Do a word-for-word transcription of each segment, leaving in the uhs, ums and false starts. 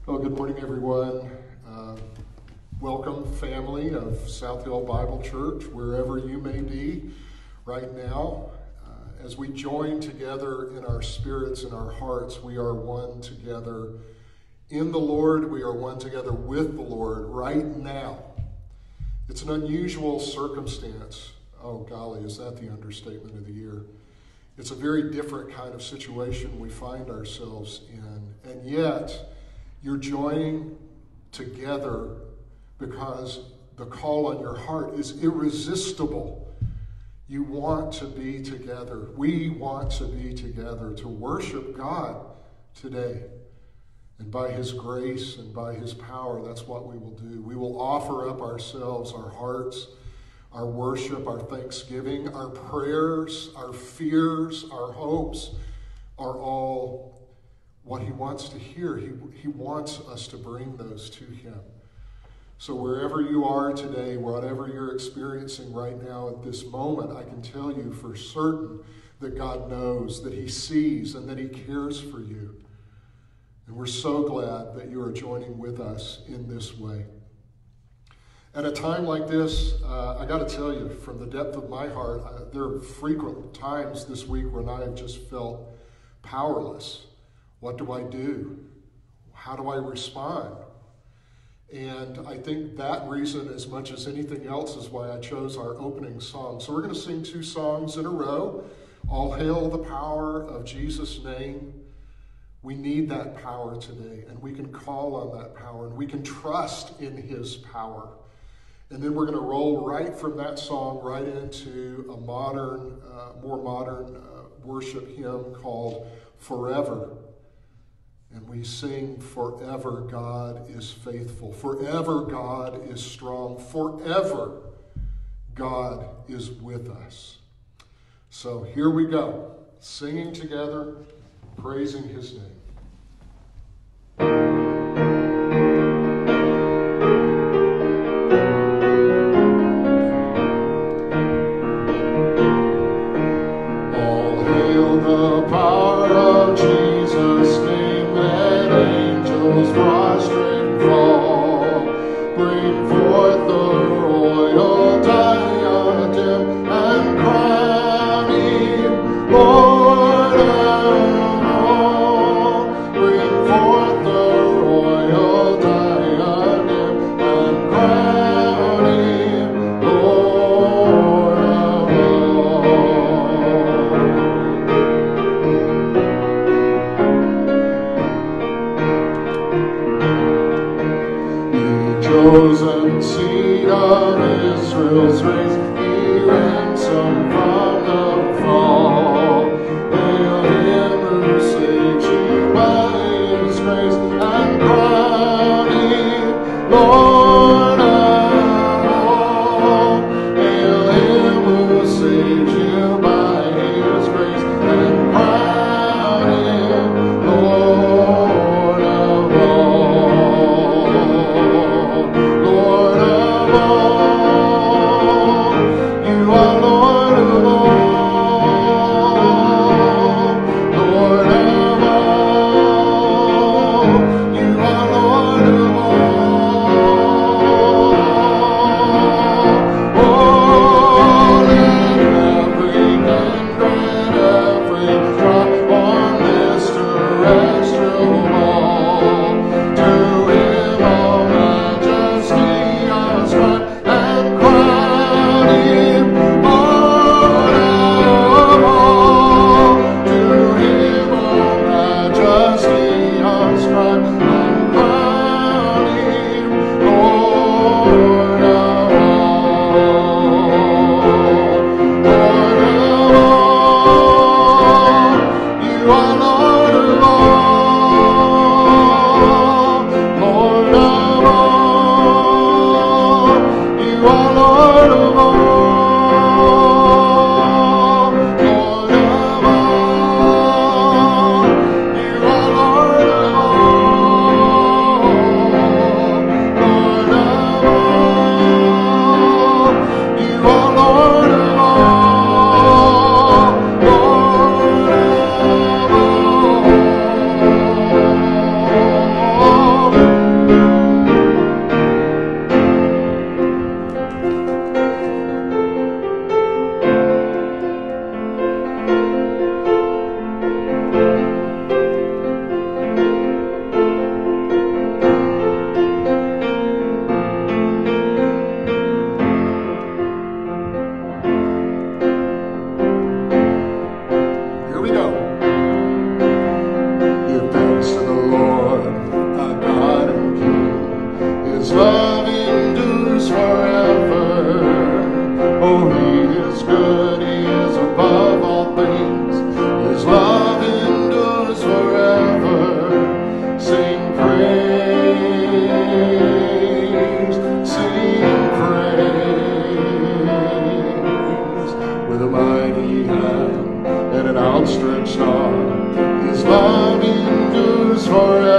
Well, good morning, everyone. Uh, welcome, family of South Hill Bible Church, wherever you may be right now. Uh, as we join together in our spirits and our hearts, we are one together in the Lord. We are one together with the Lord right now. It's an unusual circumstance. Oh, golly, is that the understatement of the year? It's a very different kind of situation we find ourselves in, and yet you're joining together because the call on your heart is irresistible. You want to be together. We want to be together to worship God today. And by His grace and by His power, that's what we will do. We will offer up ourselves, our hearts, our worship, our thanksgiving, our prayers, our fears, our hopes are all what He wants to hear. He, he wants us to bring those to Him. So wherever you are today, whatever you're experiencing right now at this moment, I can tell you for certain that God knows, that He sees, and that He cares for you. And we're so glad that you are joining with us in this way. At a time like this, uh, I got to tell you, from the depth of my heart, uh, there are frequent times this week when I have just felt powerless. What do I do? How do I respond? And I think that reason, as much as anything else, is why I chose our opening song. So we're going to sing two songs in a row. All hail the power of Jesus' name. We need that power today, and we can call on that power, and we can trust in His power. And then we're going to roll right from that song right into a modern, uh, more modern uh, worship hymn called Forever. And we sing, forever God is faithful. Forever God is strong. Forever God is with us. So here we go, singing together, praising His name. All hail the power of Jesus' name. Let angels prostrate fall. Bring forth the royal diadem and crown Him Lord of all.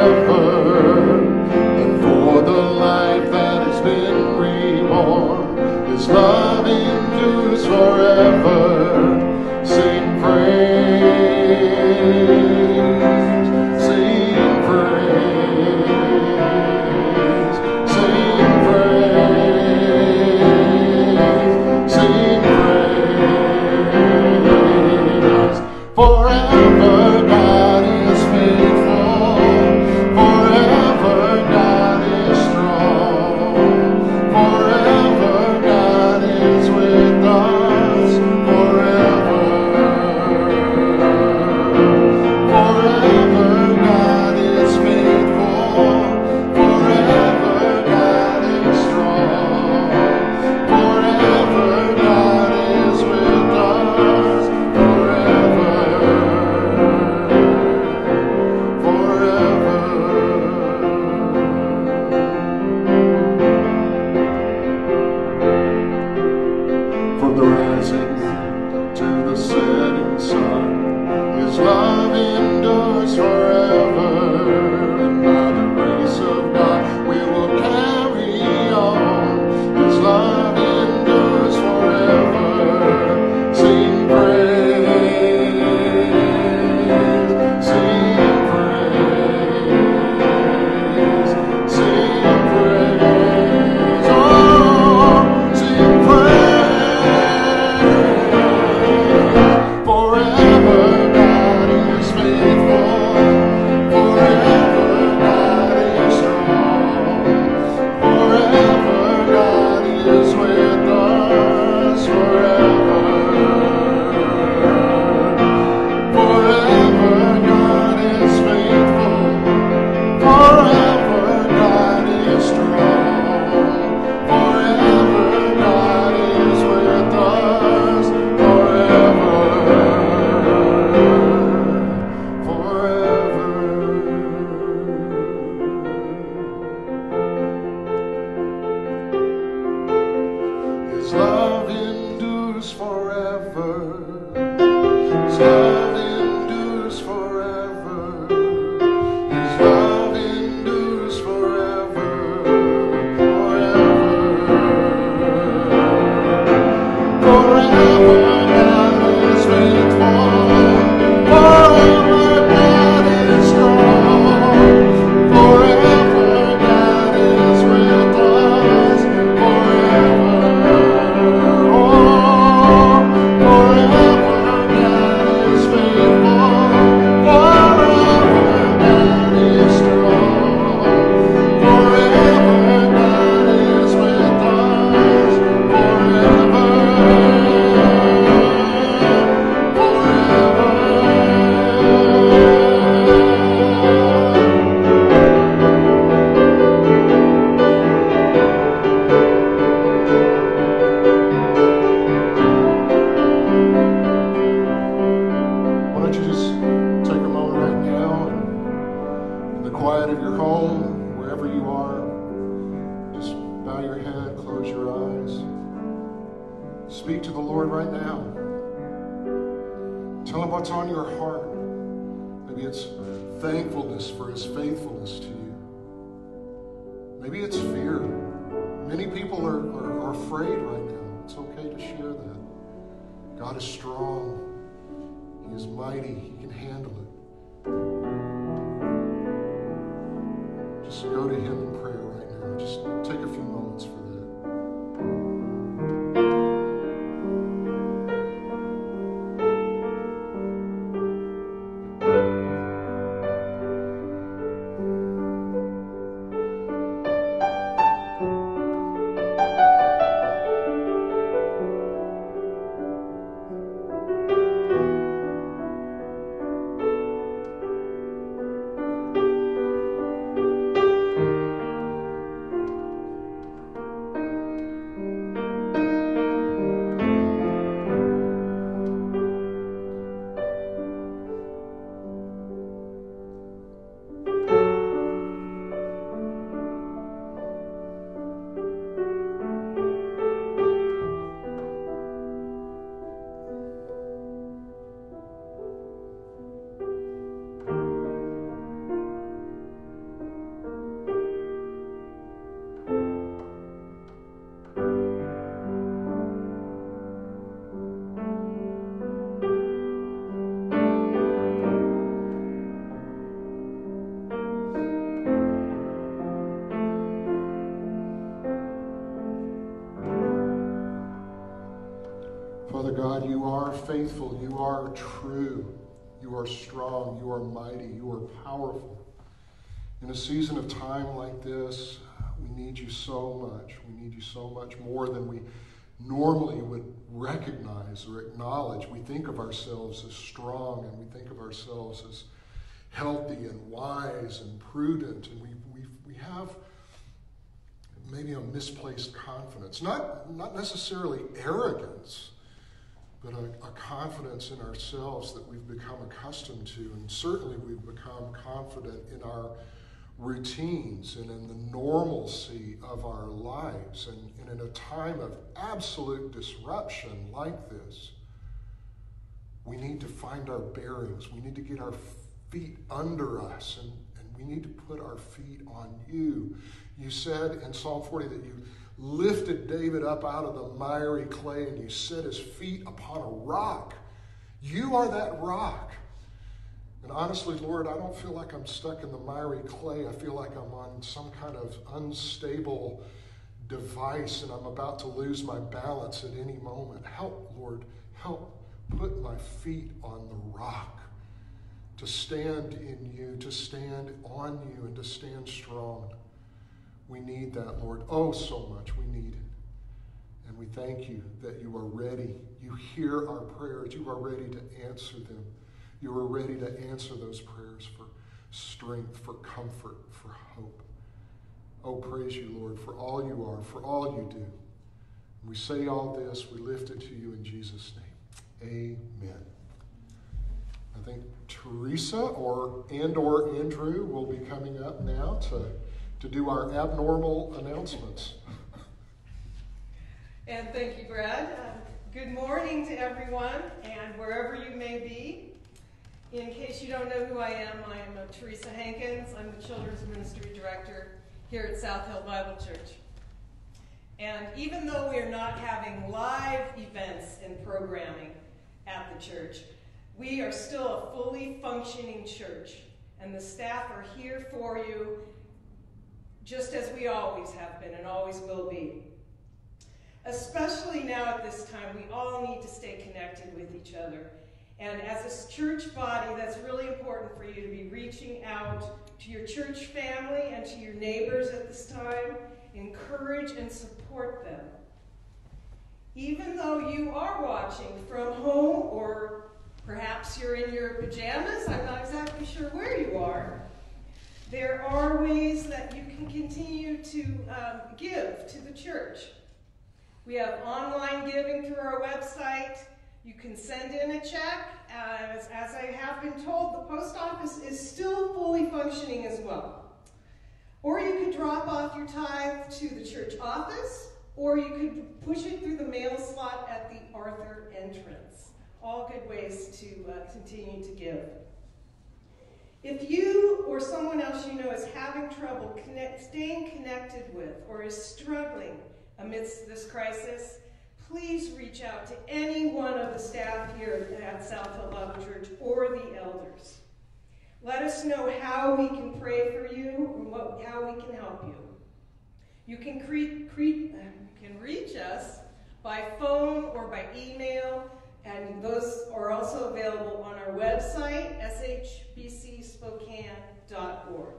forever, and for the life that has been reborn. His love endures forever. Sing praise, sing praise, sing praise, sing praise. Forever God is faithful, forever God is strong, forever God is with us, forever, forever God is faithful, forever God is strong, forever God is with us, forever, forever. From the rising to the setting sun, His love endures forever, and by the grace of God we will carry on. His love endures forever. Sing praise, sing praise, sing praise, oh, sing praise. Forever God is faithful, forever God is strong, forever God is with us, forever, forever God is faithful, forever God is strong, forever God is with us, forever, forever. His love endures forever. His love endures forever. His love endures forever, forever. Forever God is faithful, forever God is strong, forever God is with us, forever, oh, forever God is faithful, forever God is strong, forever God is with us, forever, why don't you just take a moment right now and in the quiet of your home, wherever you are, just bow your head, close your eyes. Speak to the Lord right now. Tell Him what's on your heart. Maybe it's thankfulness for His faithfulness to you. Maybe it's fear. Many people are, are, are afraid right now. It's okay to share that. God is strong. He is mighty. He can handle it. Just go to Him in prayer right now. Just take a few moments for that. faithful, you are true, you are strong, you are mighty, you are powerful. In a season of time like this, we need you so much. We need you so much more than we normally would recognize or acknowledge. We think of ourselves as strong, and we think of ourselves as healthy and wise and prudent, and we we, we have maybe a misplaced confidence. Not, not necessarily arrogance, but a, a confidence in ourselves that we've become accustomed to, and certainly we've become confident in our routines and in the normalcy of our lives. And, and in a time of absolute disruption like this, we need to find our bearings. We need to get our feet under us, and, and we need to put our feet on you. You said in Psalm forty that you lifted David up out of the miry clay and you set his feet upon a rock. You are that rock. And honestly, Lord, I don't feel like I'm stuck in the miry clay. I feel like I'm on some kind of unstable device and I'm about to lose my balance at any moment. Help, Lord, help put my feet on the rock, to stand in you, to stand on you, and to stand strong. We need that, Lord. Oh, so much we need it. And we thank you that you are ready. You hear our prayers. You are ready to answer them. You are ready to answer those prayers for strength, for comfort, for hope. Oh, praise you, Lord, for all you are, for all you do. And we say all this, we lift it to you in Jesus' name. Amen. I think Teresa or and or Andrew will be coming up now to, to do our abnormal announcements. And thank you, Brad. Uh, good morning to everyone, and wherever you may be. In case you don't know who I am, I am uh, Teresa Hankins. I'm the Children's Ministry Director here at South Hill Bible Church. And even though we are not having live events and programming at the church, we are still a fully functioning church, and the staff are here for you just as we always have been and always will be. Especially now at this time, we all need to stay connected with each other. And as a church body, that's really important for you to be reaching out to your church family and to your neighbors at this time. Encourage and support them. Even though you are watching from home, or perhaps you're in your pajamas, I'm not exactly sure where you are, there are ways that you can continue to um, give to the church. We have online giving through our website. You can send in a check. As, as I have been told, the post office is still fully functioning as well. Or you could drop off your tithe to the church office, or you could push it through the mail slot at the Arthur entrance. All good ways to uh, continue to give. If you or someone else you know is having trouble connect, staying connected with or is struggling amidst this crisis, please reach out to any one of the staff here at South Hill Bible Church or the elders. Let us know how we can pray for you and what, how we can help you. You can, cre- cre- can reach us by phone or by email, and those are also available on our website, S H B C Spokane dot org.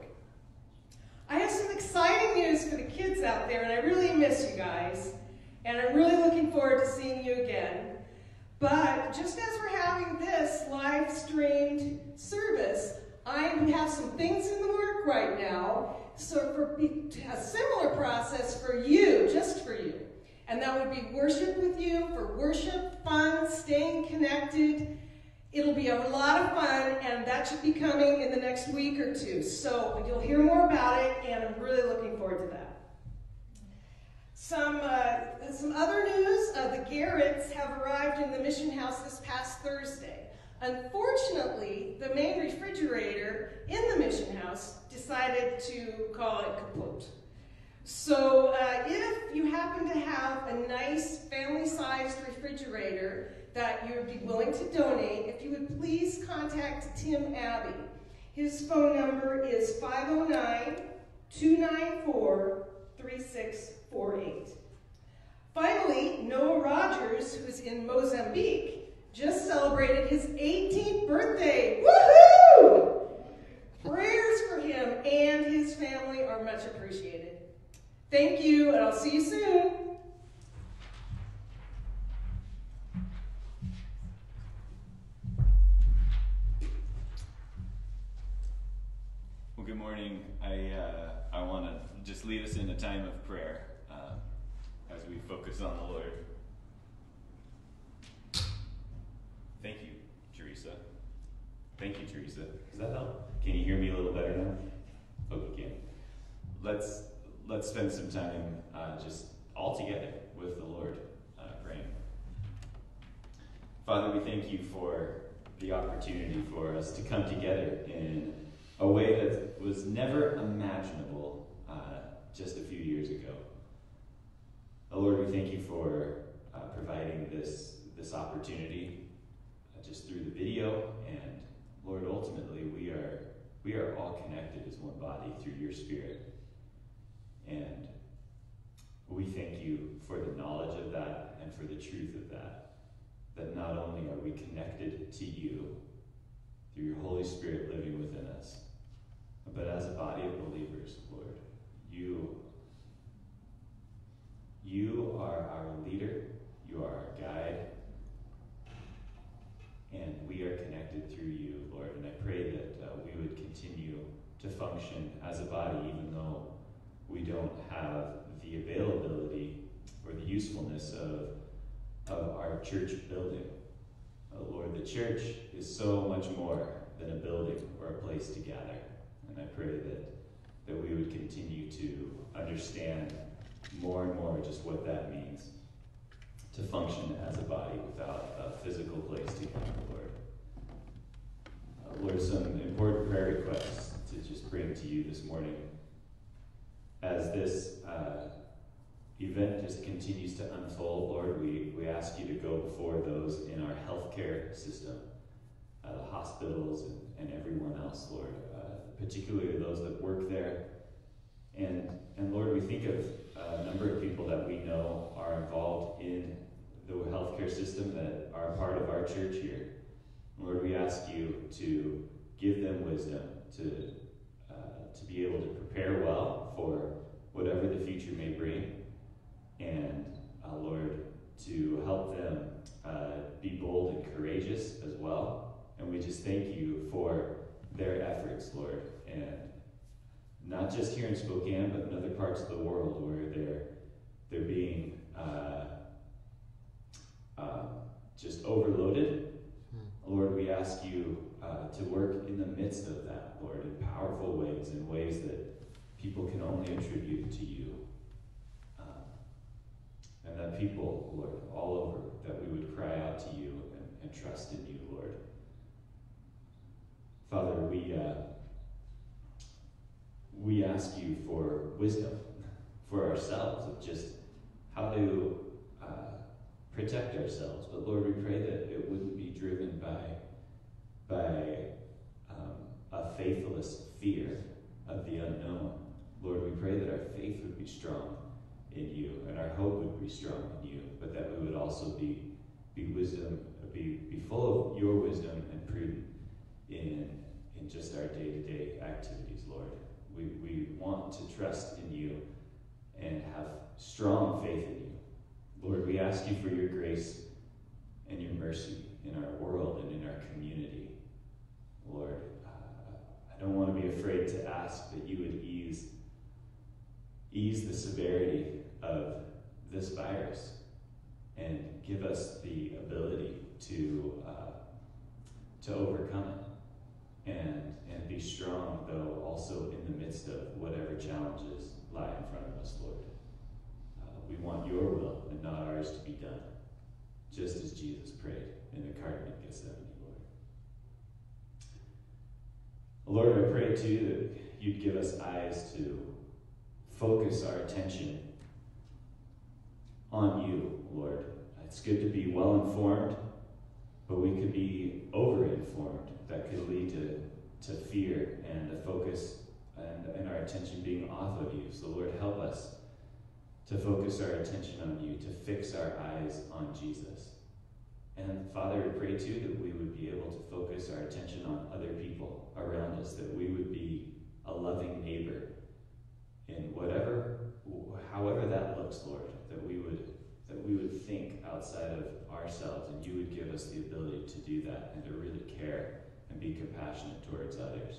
I have some exciting news for the kids out there, and I really miss you guys, and I'm really looking forward to seeing you again. But just as we're having this live-streamed service, I have some things in the work right now, so for a similar process for you, just for you. And that would be worship with you, for worship, fun, staying connected. It'll be a lot of fun, and that should be coming in the next week or two. So you'll hear more about it, and I'm really looking forward to that. Some, uh, some other news, uh, the Garretts have arrived in the Mission House this past Thursday. Unfortunately, the main refrigerator in the Mission House decided to call it kaput. So uh, if you happen to have a nice family-sized refrigerator that you would be willing to donate, if you would please contact Tim Abbey. His phone number is five oh nine, two nine four, three six four eight. Finally, Noah Rogers, who's in Mozambique, just celebrated his eighteenth birthday. Woohoo! Prayers for him and his family are much appreciated. Thank you, and I'll see you soon. Well, good morning. I uh, I want to just lead us in a time of prayer uh, as we focus on the Lord. Thank you, Teresa. Thank you, Teresa. Does that help? Can you hear me a little better now? Oh, you can. Let's let's spend some time uh, just all together with the Lord uh, praying. Father, we thank you for the opportunity for us to come together in a way that was never imaginable uh, just a few years ago. Oh, Lord, we thank you for uh, providing this this opportunity uh, just through the video, and Lord, ultimately we are we are all connected as one body through your Spirit, and we thank you for the knowledge of that and for the truth of that. That not only are we connected to you through your Holy Spirit living within us, but as a body of believers, Lord, you, you are our leader, you are our guide, and we are connected through you, Lord. And I pray that uh, we would continue to function as a body, even though we don't have the availability or the usefulness of, of our church building. Uh, Lord, the church is so much more than a building or a place to gather. And I pray that, that we would continue to understand more and more just what that means to function as a body without a physical place to gather, Lord. Uh, Lord, some important prayer requests to just bring to you this morning. As this uh, event just continues to unfold, Lord, we, we ask you to go before those in our healthcare system, uh, the hospitals and, and everyone else, Lord. Uh, particularly those that work there. And, and Lord, we think of a number of people that we know are involved in the healthcare system that are part of our church here. Lord, we ask you to give them wisdom to, uh, to be able to prepare well for whatever the future may bring. And uh, Lord, to help them uh, be bold and courageous as well. And we just thank you for their efforts, Lord, and not just here in Spokane, but in other parts of the world where they're they're being uh, uh, just overloaded. Hmm. Lord, we ask you uh, to work in the midst of that, Lord, in powerful ways, in ways that people can only attribute to you, um, and that people, Lord, all over, that we would cry out to you and, and trust in you, Lord. Father, we uh, we ask you for wisdom for ourselves of just how to uh, protect ourselves. But Lord, we pray that it wouldn't be driven by by um, a faithless fear of the unknown. Lord, we pray that our faith would be strong in you and our hope would be strong in you, but that we would also be be wisdom, be be full of your wisdom and prudent in in just our day-to-day activities, Lord. We we want to trust in you and have strong faith in you. Lord, we ask you for your grace and your mercy in our world and in our community. Lord, uh, I don't want to be afraid to ask that you would ease ease the severity of this virus and give us the ability to uh, to overcome it and and be strong, though also in the midst of whatever challenges lie in front of us, Lord. Uh, we want your will and not ours to be done, just as Jesus prayed in the Garden of Gethsemane, Lord. Lord, I pray too that you'd give us eyes to focus our attention on you, Lord. It's good to be well informed, but we could be over-informed. That could lead to, to fear and a focus and, and our attention being off of you. So Lord, help us to focus our attention on you, to fix our eyes on Jesus, And Father, we pray too that we would be able to focus our attention on other people around us, that we would be a loving neighbor in whatever, however that looks, Lord, that we would that we would think outside of ourselves, and you would give us the ability to do that and to really care and be compassionate towards others.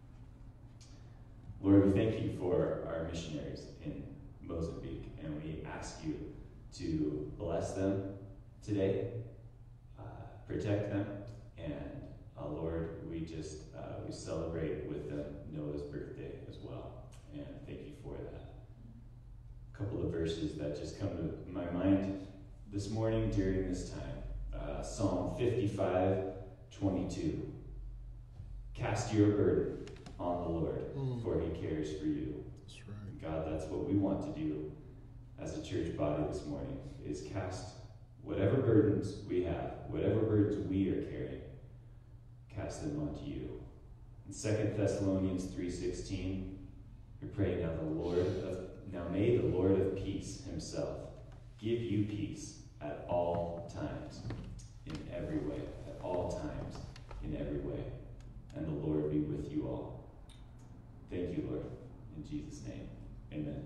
Lord, we thank you for our missionaries in Mozambique, and we ask you to bless them today, uh, protect them, and uh, Lord, we just uh, we celebrate with them Noah's birthday as well, and thank you for that. A couple of verses that just come to my mind this morning during this time. Uh, Psalm fifty-five twenty-two. Cast your burden on the Lord, mm. for he cares for you. That's right. God, that's what we want to do as a church body this morning, is cast whatever burdens we have, whatever burdens we are carrying, cast them onto you. In Second Thessalonians three sixteen, we pray, now the Lord of now may the Lord of peace himself give you peace at all times, in every way, at all times, in every way. And the Lord be with you all. Thank you, Lord. In Jesus' name, amen.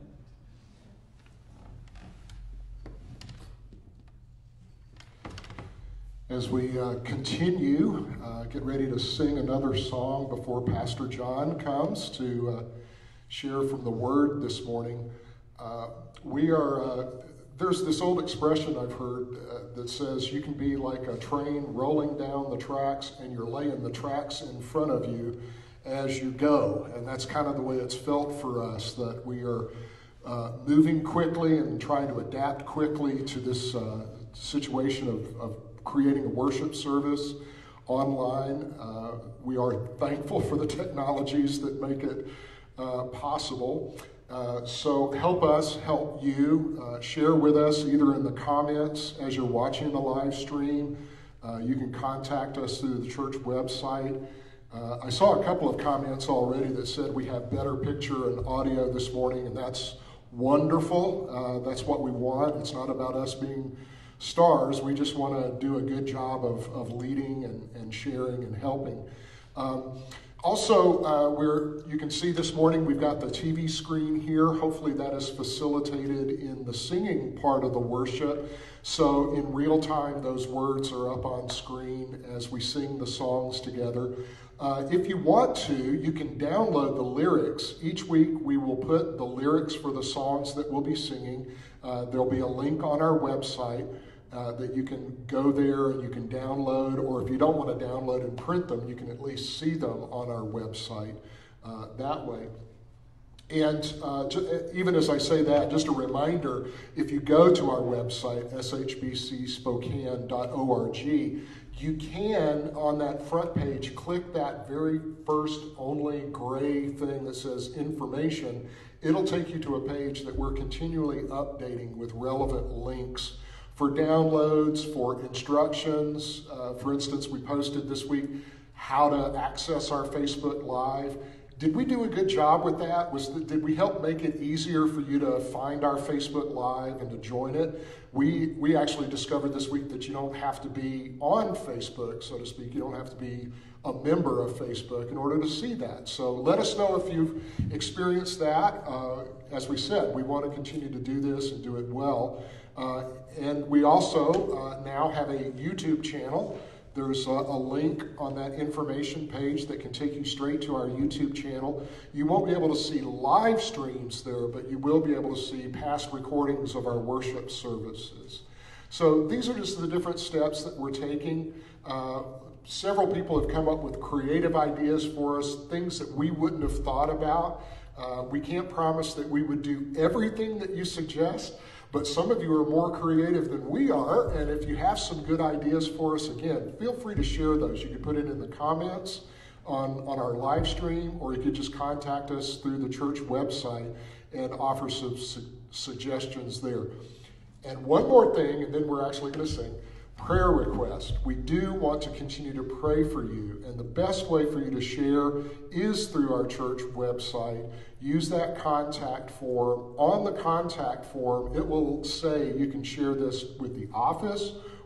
As we uh, continue, uh, get ready to sing another song before Pastor John comes to uh, share from the Word this morning. Uh, we are, uh, there's this old expression I've heard uh, that says you can be like a train rolling down the tracks and you're laying the tracks in front of you as you go. And that's kind of the way it's felt for us, that we are uh, moving quickly and trying to adapt quickly to this uh, situation of, of creating a worship service online. Uh, we are thankful for the technologies that make it uh, possible. Uh, so help us, help you. Uh, share with us either in the comments as you're watching the live stream. Uh, you can contact us through the church website. Uh, I saw a couple of comments already that said we have better picture and audio this morning, and that's wonderful. Uh, that's what we want. It's not about us being stars. We just want to do a good job of, of leading and, and sharing and helping. Um, also, uh, we're, you can see this morning we've got the T V screen here. Hopefully that is facilitated in the singing part of the worship. So in real time, those words are up on screen as we sing the songs together. Uh, if you want to, you can download the lyrics. Each week we will put the lyrics for the songs that we'll be singing. Uh, there'll be a link on our website Uh, that you can go there and you can download, or if you don't want to download and print them, you can at least see them on our website uh, that way. And uh, to, even as I say that, just a reminder, if you go to our website, S H B C Spokane dot org, you can, on that front page, click that very first only gray thing that says information. It'll take you to a page that we're continually updating with relevant links for downloads, for instructions. Uh, for instance, we posted this week how to access our Facebook Live. Did we do a good job with that? Was the, did we help make it easier for you to find our Facebook Live and to join it? We, we actually discovered this week that you don't have to be on Facebook, so to speak. You don't have to be a member of Facebook in order to see that. So let us know if you've experienced that. Uh, as we said, we want to continue to do this and do it well. Uh, and we also uh, now have a YouTube channel. There's a, a link on that information page that can take you straight to our YouTube channel. You won't be able to see live streams there, but you will be able to see past recordings of our worship services. So these are just the different steps that we're taking. Uh, several people have come up with creative ideas for us, things that we wouldn't have thought about. Uh, we can't promise that we would do everything that you suggest, but some of you are more creative than we are, and if you have some good ideas for us, again, feel free to share those. You can put it in the comments on, on our live stream, or you could just contact us through the church website and offer some su- suggestions there. And one more thing, and then we're actually going to sing. Prayer request. We do want to continue to pray for you, and the best way for you to share is through our church website. Use that contact form. On the contact form, it will say you can share this with the office,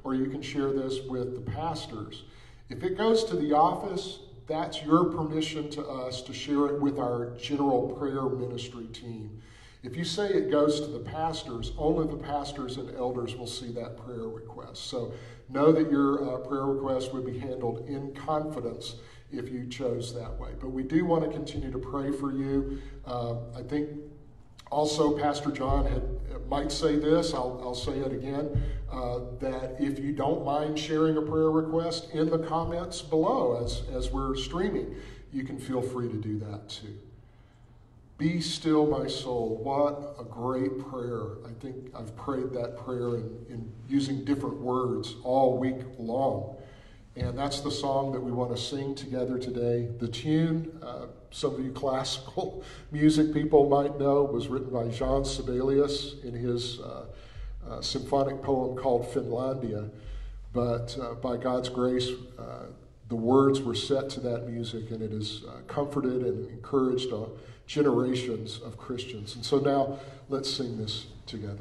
or you can share this with the pastors. If it goes to the office, that's your permission to us to share it with our general prayer ministry team. If you say it goes to the pastors, only the pastors and elders will see that prayer request. So know that your uh, prayer request would be handled in confidence if you chose that way. But we do want to continue to pray for you. Uh, I think also Pastor John had, might say this, I'll, I'll say it again, uh, that if you don't mind sharing a prayer request in the comments below as, as we're streaming, you can feel free to do that too. Be still, my soul. What a great prayer. I think I've prayed that prayer in, in using different words all week long. And that's the song that we want to sing together today. The tune, uh, some of you classical music people might know, was written by Jean Sibelius in his uh, uh, symphonic poem called Finlandia. But uh, by God's grace, uh, the words were set to that music, and it has uh, comforted and encouraged uh, generations of Christians. And so now let's sing this together.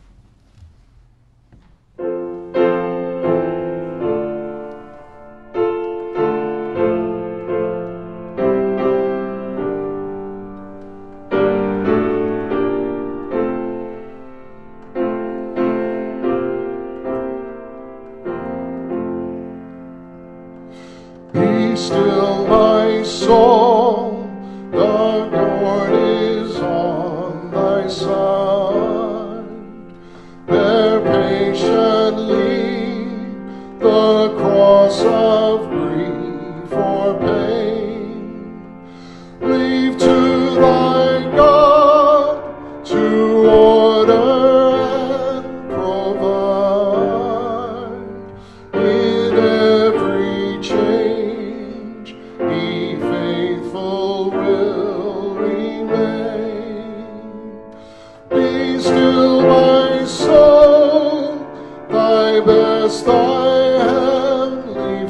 Be still, my soul, the Lord is on thy side. Bear patiently the cross of grief or pain. Leave to thy God to order and provide. In every change he faithful will remain. Be still, my soul, thy best, thy heavenly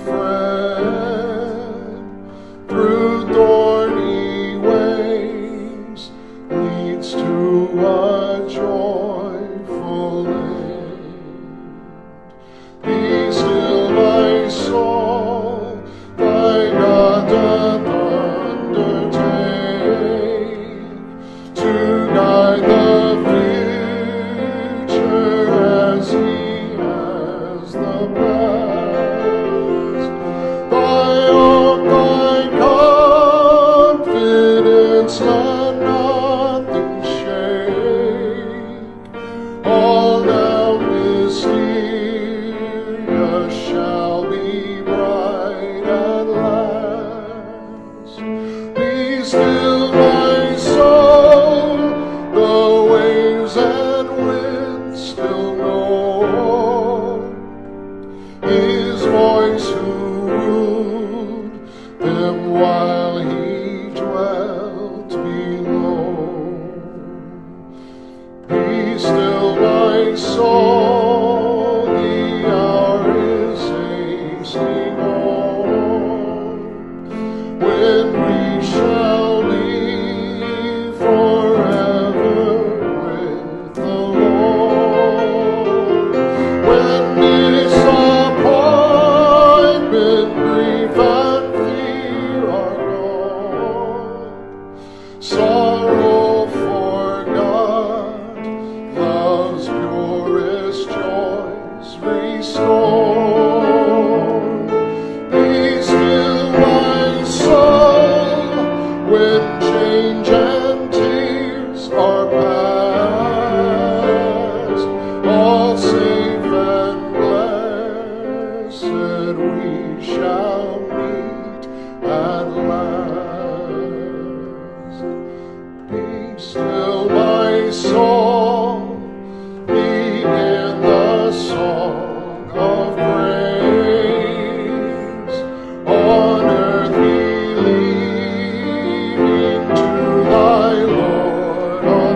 friend, through thorny ways leads to a joyful end. Be still, my soul, thy God doth undertake to guide the future as he has the past. Thy own, thy confidence, let nothing shake. All now mysterious shall be bright at last. Be still, my soul, the waves and winds still know his voice who ruled them while he dwelt below. Be still, my soul, the hour is hasting on, when we shall be forever with the Lord. When disappointment, grief, and fear are gone, sorrow forgot, love's purest joys restored. Be still, my soul, when change and tears are past, all safe and blessed we shall meet at last. Be still, my soul, begin the song of praise. On earth believing to thy Lord on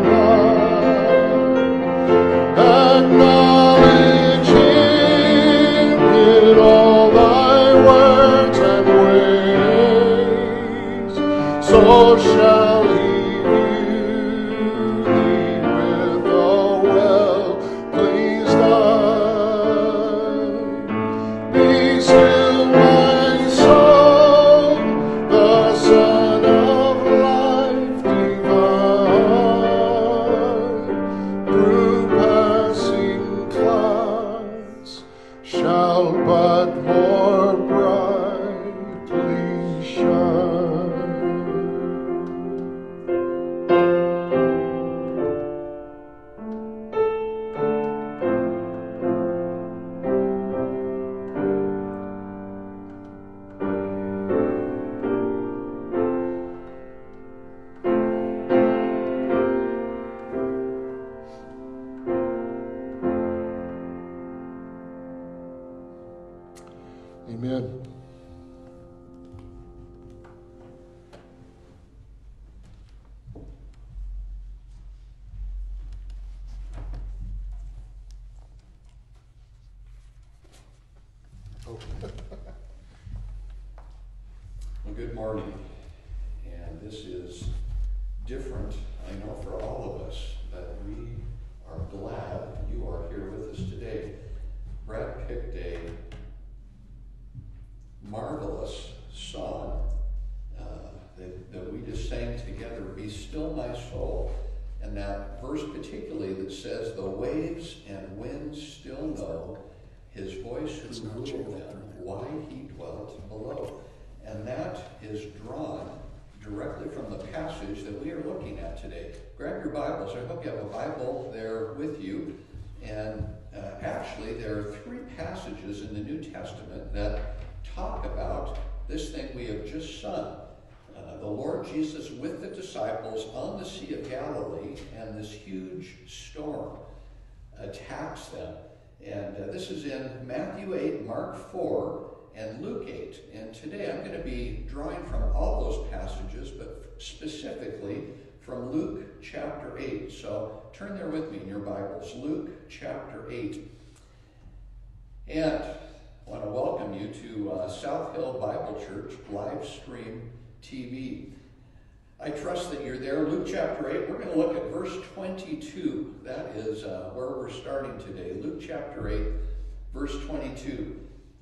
high. Acknowledge him in all thy words and ways, so shall he view thee with so. Well, good morning. And this is different, I know, for all of us, but we are glad you are here with us today. Brad picked a marvelous song uh, that, that we just sang together, Be Still My Soul. And that verse particularly that says, the waves and winds still know his voice who ruled them, why he dwelt below. And that is drawn directly from the passage that we are looking at today. Grab your Bibles. I hope you have a Bible there with you. And uh, actually, there are three passages in the New Testament that talk about this thing we have just sung. Uh, the Lord Jesus with the disciples on the Sea of Galilee, and this huge storm attacks them. And uh, this is in Matthew eight, Mark four, and Luke eight. And today I'm going to be drawing from all those passages, but specifically from Luke chapter eight. So turn there with me in your Bibles. Luke chapter eight. And I want to welcome you to uh, South Hill Bible Church live stream T V. I trust that you're there. Luke chapter eight, we're going to look at verse twenty-two. That is uh, where we're starting today. Luke chapter eight, verse twenty-two.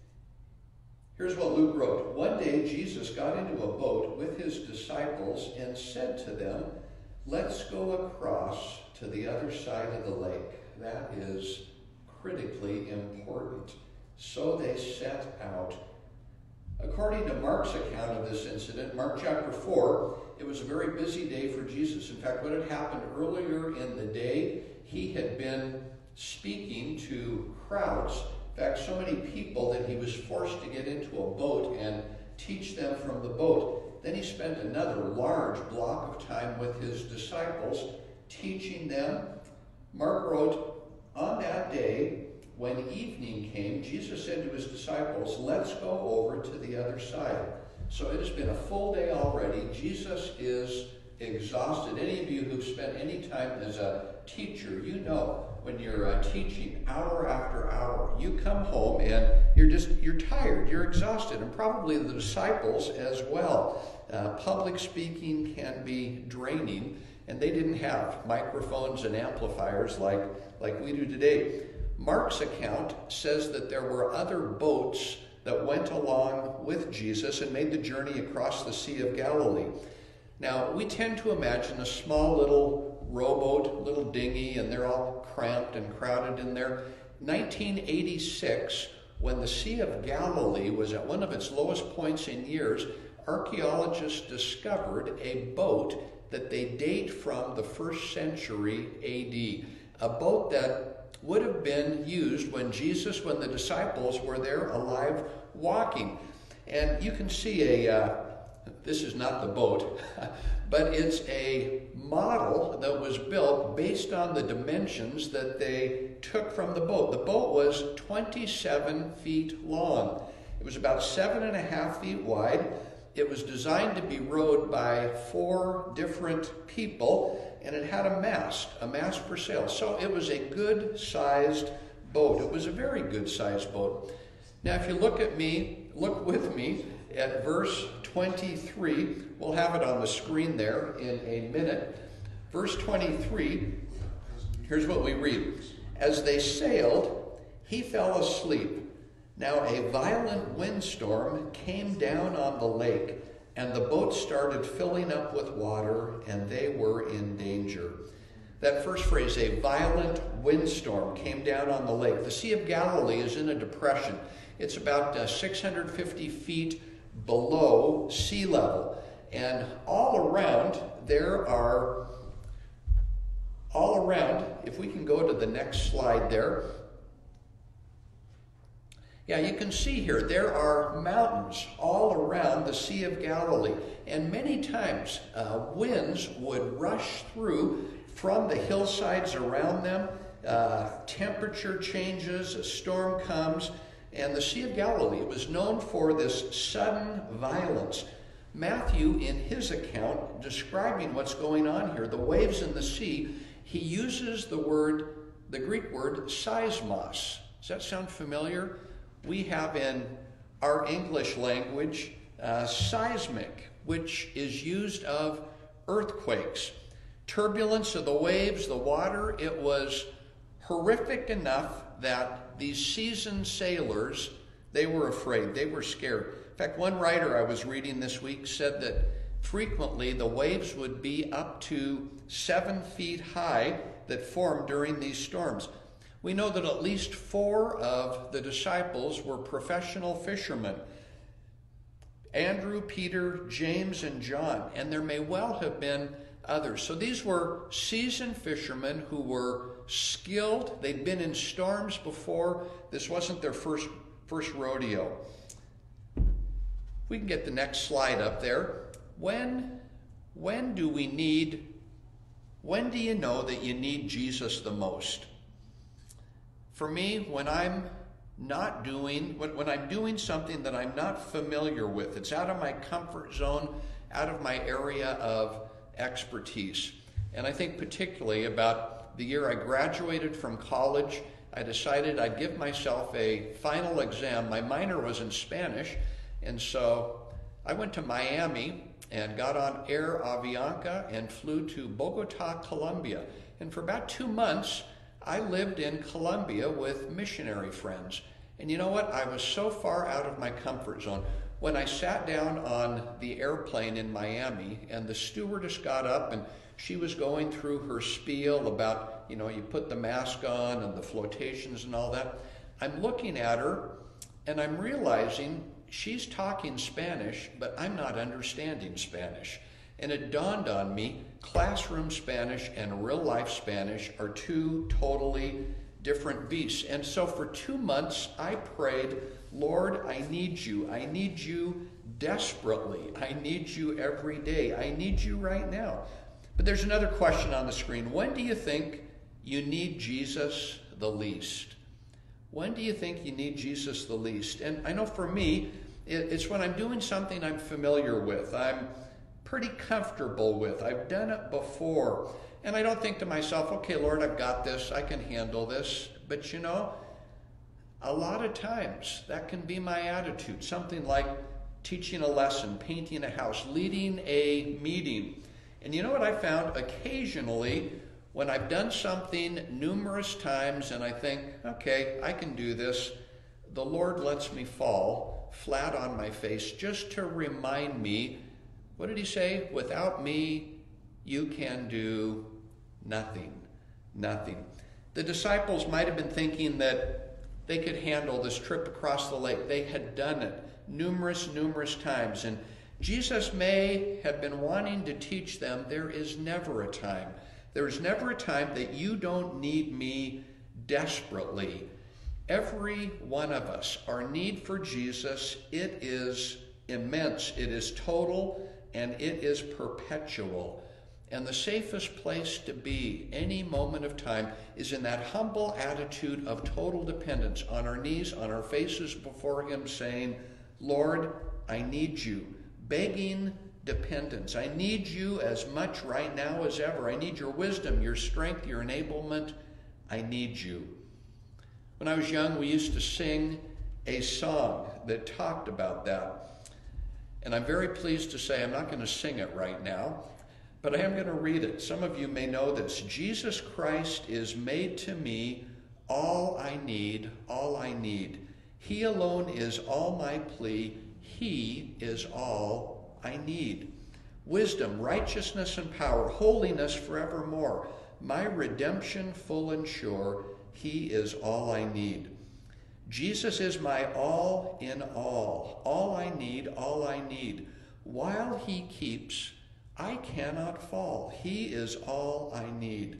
Here's what Luke wrote. One day Jesus got into a boat with his disciples and said to them, let's go across to the other side of the lake. That is critically important. So they set out. According to Mark's account of this incident, Mark chapter four, it was a very busy day for Jesus. In fact, what had happened earlier in the day, he had been speaking to crowds. In fact, so many people that he was forced to get into a boat and teach them from the boat. Then he spent another large block of time with his disciples, teaching them. Mark wrote, on that day, when evening came, Jesus said to his disciples, let's go over to the other side. So it has been a full day already. Jesus is exhausted. Any of you who've spent any time as a teacher, you know when you're uh, teaching hour after hour, you come home and you're just, you're tired, you're exhausted, and probably the disciples as well. Uh, public speaking can be draining, and they didn't have microphones and amplifiers like, like we do today. Mark's account says that there were other boats that went along with Jesus and made the journey across the Sea of Galilee. Now, we tend to imagine a small little rowboat, little dinghy, and they're all cramped and crowded in there. nineteen eighty-six, when the Sea of Galilee was at one of its lowest points in years, archaeologists discovered a boat that they date from the first century A D. A boat that would have been used when Jesus, when the disciples were there alive walking. And you can see a, uh, this is not the boat, but it's a model that was built based on the dimensions that they took from the boat. The boat was twenty-seven feet long. It was about seven and a half feet wide. It was designed to be rowed by four different people, and it had a mast, a mast for sail. So it was a good-sized boat. It was a very good-sized boat. Now, if you look at me, look with me at verse twenty-three. We'll have it on the screen there in a minute. Verse twenty-three, here's what we read. As they sailed, he fell asleep. Now a violent windstorm came down on the lake, and the boat started filling up with water, and they were in danger. That first phrase, a violent windstorm, came down on the lake. The Sea of Galilee is in a depression. It's about uh, six hundred fifty feet below sea level. And all around, there are, all around, if we can go to the next slide there, yeah, you can see here, there are mountains all around the Sea of Galilee. And many times, uh, winds would rush through from the hillsides around them. Uh, temperature changes, a storm comes, and the Sea of Galilee was known for this sudden violence. Matthew, in his account, describing what's going on here, the waves in the sea, he uses the word, the Greek word, seismos. Does that sound familiar? We have in our English language, uh, seismic, which is used of earthquakes. Turbulence of the waves, the water, it was horrific enough that these seasoned sailors, they were afraid, they were scared. In fact, one writer I was reading this week said that frequently the waves would be up to seven feet high that formed during these storms. We know that at least four of the disciples were professional fishermen: Andrew, Peter, James, and John, and there may well have been others. So these were seasoned fishermen who were skilled. They'd been in storms before. This wasn't their first, first rodeo. We can get the next slide up there. When, when do we need, when do you know that you need Jesus the most? For me, when I'm not doing, when, when I'm doing something that I'm not familiar with, it's out of my comfort zone, out of my area of expertise. And I think particularly about the year I graduated from college, I decided I'd give myself a final exam. My minor was in Spanish, and so I went to Miami and got on Air Avianca and flew to Bogota, Colombia. And for about two months, I lived in Colombia with missionary friends. And you know what? I was so far out of my comfort zone. When I sat down on the airplane in Miami and the stewardess got up and she was going through her spiel about, you know, you put the mask on and the flotations and all that, I'm looking at her and I'm realizing she's talking Spanish, but I'm not understanding Spanish. And it dawned on me, classroom Spanish and real life Spanish are two totally different beasts. And so for two months, I prayed, Lord, I need you. I need you desperately. I need you every day. I need you right now. But there's another question on the screen. When do you think you need Jesus the least? When do you think you need Jesus the least? And I know for me, it's when I'm doing something I'm familiar with, I'm pretty comfortable with, I've done it before, and I don't think to myself, okay, Lord, I've got this, I can handle this. But you know, a lot of times that can be my attitude. Something like teaching a lesson, painting a house, leading a meeting. And you know what I found? Occasionally, when I've done something numerous times and I think, okay, I can do this, the Lord lets me fall flat on my face just to remind me, what did he say? Without me, you can do nothing. Nothing. The disciples might have been thinking that they could handle this trip across the lake. They had done it numerous, numerous times. And Jesus may have been wanting to teach them there is never a time. There is never a time that you don't need me desperately. Every one of us, our need for Jesus, it is immense, it is total, and it is perpetual. And the safest place to be any moment of time is in that humble attitude of total dependence, on our knees, on our faces before him, saying, Lord, I need you. Begging dependence. I need you as much right now as ever. I need your wisdom, your strength, your enablement. I need you. When I was young, we used to sing a song that talked about that. And I'm very pleased to say I'm not going to sing it right now, but I am going to read it. Some of you may know this. Jesus Christ is made to me all I need, all I need. He alone is all my plea. He is all I need. Wisdom, righteousness, and power, holiness forevermore. My redemption full and sure. He is all I need. Jesus is my all in all. All I need, all I need. While he keeps, I cannot fall. He is all I need.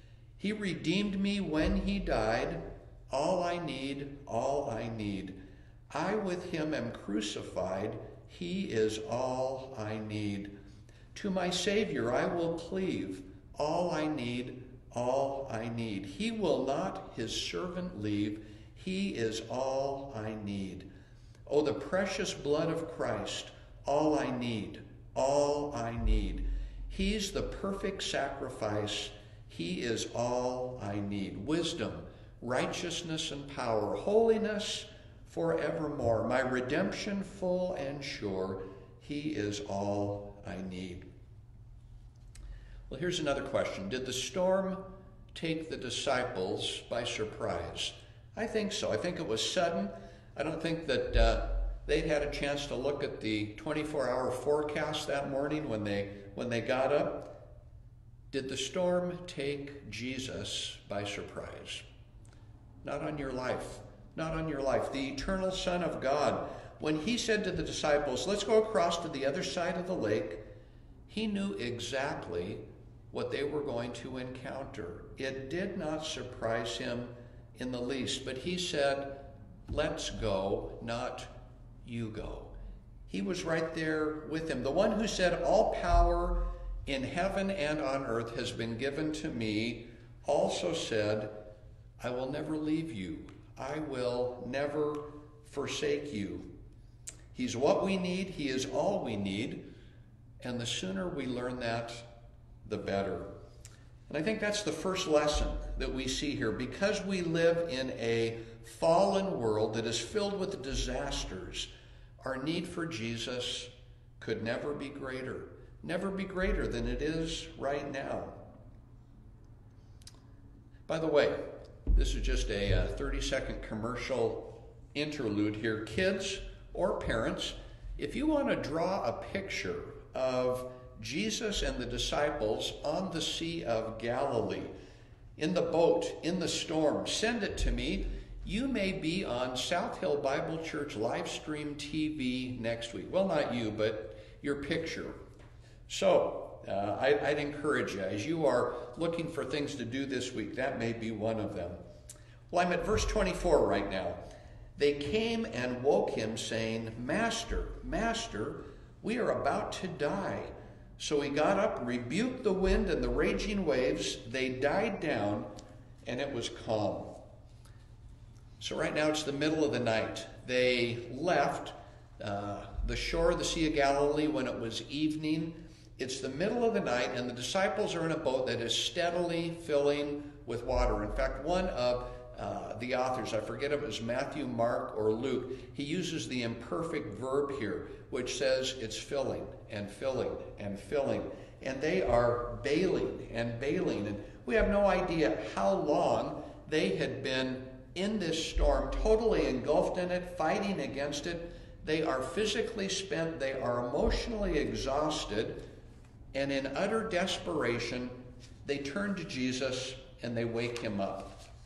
He redeemed me when he died. All I need, all I need. I with him am crucified. He is all I need. To my Savior I will cleave. All I need, all I need. He will not his servant leave. He is all I need. Oh, the precious blood of Christ, all I need, all I need. He's the perfect sacrifice. He is all I need. Wisdom, righteousness, and power, holiness forevermore. My redemption full and sure, he is all I need. Well, here's another question. Did the storm take the disciples by surprise? I think so. I think it was sudden. I don't think that uh, they'd had a chance to look at the twenty-four hour forecast that morning when they when they got up. Did the storm take Jesus by surprise? Not on your life. Not on your life. The eternal Son of God, when he said to the disciples, let's go across to the other side of the lake, he knew exactly what they were going to encounter. It did not surprise him in the least, but he said, let's go, not you go. He was right there with him. The one who said, all power in heaven and on earth has been given to me, also said, I will never leave you. I will never forsake you. He's what we need. He is all we need. And the sooner we learn that, the better. And I think that's the first lesson that we see here. Because we live in a fallen world that is filled with disasters, our need for Jesus could never be greater. Never be greater than it is right now. By the way, this is just a thirty second commercial interlude here. Kids or parents, if you want to draw a picture of Jesus and the disciples on the Sea of Galilee, in the boat, in the storm, send it to me. You may be on South Hill Bible Church live stream T V next week. Well, not you, but your picture. So uh, I, I'd encourage you, as you are looking for things to do this week, that may be one of them. Well, I'm at verse twenty-four right now. They came and woke him, saying, Master, Master, we are about to die. So he got up, rebuked the wind and the raging waves. They died down, and it was calm. So right now it's the middle of the night. They left uh, the shore of the Sea of Galilee when it was evening. It's the middle of the night, and the disciples are in a boat that is steadily filling with water. In fact, one of uh, the authors, I forget if it was Matthew, Mark, or Luke, he uses the imperfect verb here, which says it's filling and filling and filling. And they are bailing and bailing. And we have no idea how long they had been in this storm, totally engulfed in it, fighting against it. They are physically spent. They are emotionally exhausted. And in utter desperation, they turn to Jesus and they wake him up.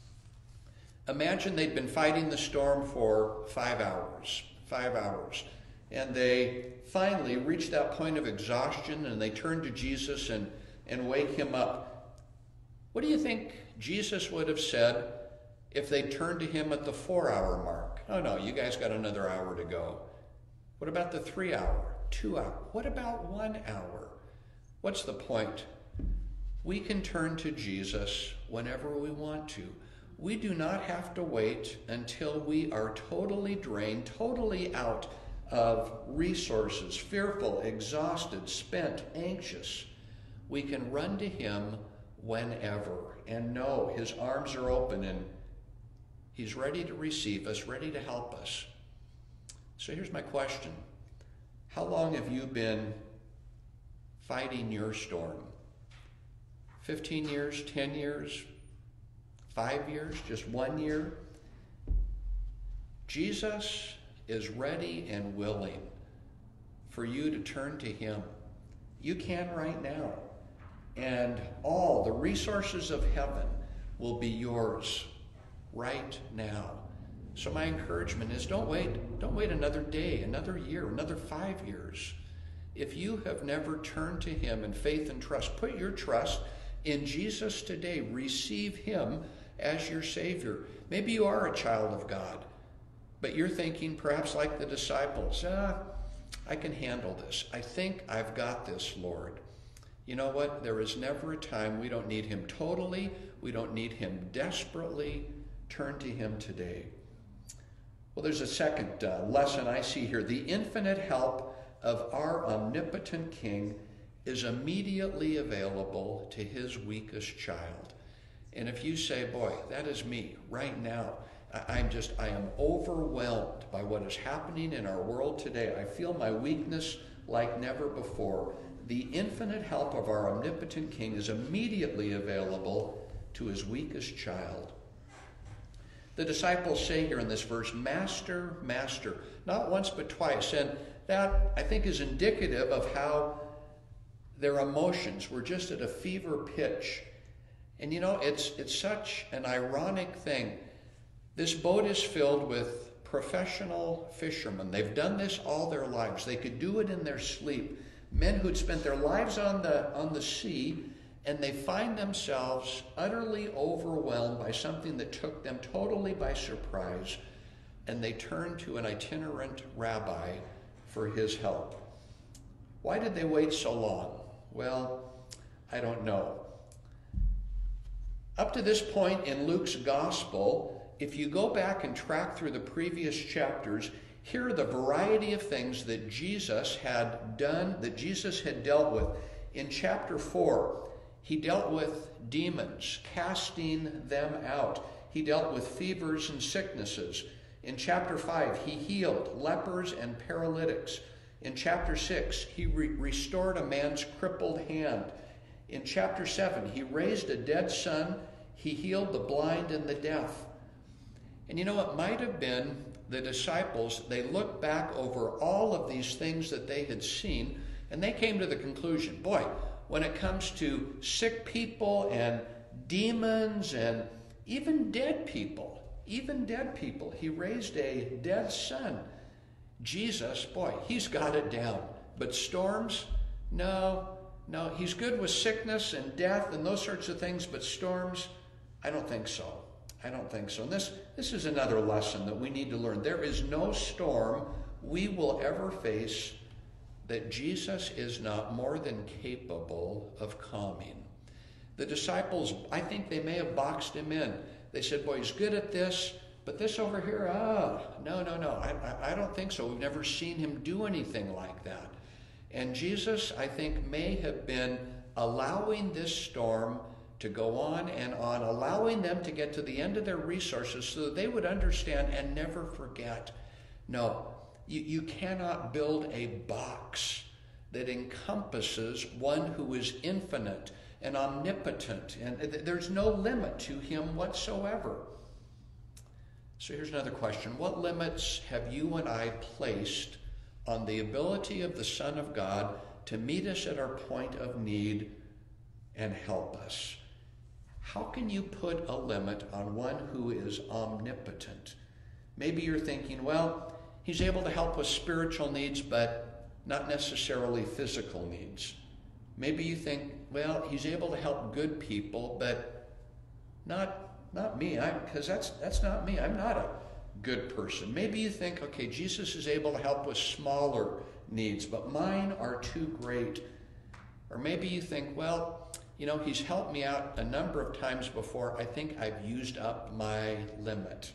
Imagine they'd been fighting the storm for five hours, five hours. And they finally reach that point of exhaustion and they turn to Jesus and, and wake him up. What do you think Jesus would have said if they turned to him at the four hour mark? Oh no, you guys got another hour to go. What about the three hour, two hour? What about one hour? What's the point? We can turn to Jesus whenever we want to. We do not have to wait until we are totally drained, totally out of resources, fearful, exhausted, spent, anxious. We can run to him whenever and know his arms are open and he's ready to receive us, ready to help us. So here's my question. How long have you been fighting your storm? fifteen years, ten years, five years, just one year? Jesus is ready and willing for you to turn to him. You can right now. And all the resources of heaven will be yours right now. So my encouragement is don't wait. Don't wait another day, another year, another five years. If you have never turned to him in faith and trust, put your trust in Jesus today. Receive him as your Savior. Maybe you are a child of God, but you're thinking perhaps like the disciples, ah, I can handle this. I think I've got this, Lord. You know what? There is never a time we don't need him totally. We don't need him desperately. Turn to him today. Well, there's a second uh, lesson I see here. The infinite help of our omnipotent King is immediately available to his weakest child. And if you say, boy, that is me right now, I, I'm just, I am overwhelmed by what is happening in our world today. I feel my weakness like never before. The infinite help of our omnipotent King is immediately available to his weakest child. The disciples say here in this verse, Master, Master, not once but twice. And that, I think, is indicative of how their emotions were just at a fever pitch. And you know, it's, it's such an ironic thing. This boat is filled with professional fishermen. They've done this all their lives. They could do it in their sleep. Men who'd spent their lives on the, on the sea, and they find themselves utterly overwhelmed by something that took them totally by surprise, and they turn to an itinerant rabbi for his help. Why did they wait so long? Well, I don't know. Up to this point in Luke's gospel, if you go back and track through the previous chapters, here are the variety of things that Jesus had done, that Jesus had dealt with. In chapter four, he dealt with demons, casting them out. He dealt with fevers and sicknesses. In chapter five, he healed lepers and paralytics. In chapter six, he re- restored a man's crippled hand. In chapter seven, he raised a dead son. He healed the blind and the deaf. And you know, it might have been the disciples, they looked back over all of these things that they had seen, and they came to the conclusion, boy, when it comes to sick people and demons and even dead people, even dead people, he raised a dead son. Jesus, boy, he's got it down. But storms? No, no, he's good with sickness and death and those sorts of things, but storms? I don't think so. I don't think so. And this, this is another lesson that we need to learn. There is no storm we will ever face that Jesus is not more than capable of calming. The disciples, I think they may have boxed him in. They said, boy, he's good at this, but this over here, ah, no, no, no, I, I, I don't think so. We've never seen him do anything like that. And Jesus, I think, may have been allowing this storm to go on and on, allowing them to get to the end of their resources so that they would understand and never forget. No, you, you cannot build a box that encompasses one who is infinite and omnipotent, and there's no limit to him whatsoever. So here's another question. What limits have you and I placed on the ability of the Son of God to meet us at our point of need and help us? How can you put a limit on one who is omnipotent? Maybe you're thinking, well, he's able to help with spiritual needs, but not necessarily physical needs. Maybe you think, well, he's able to help good people, but not, not me, because that's, that's not me. I'm not a good person. Maybe you think, okay, Jesus is able to help with smaller needs, but mine are too great. Or maybe you think, well, you know, he's helped me out a number of times before. I think I've used up my limit.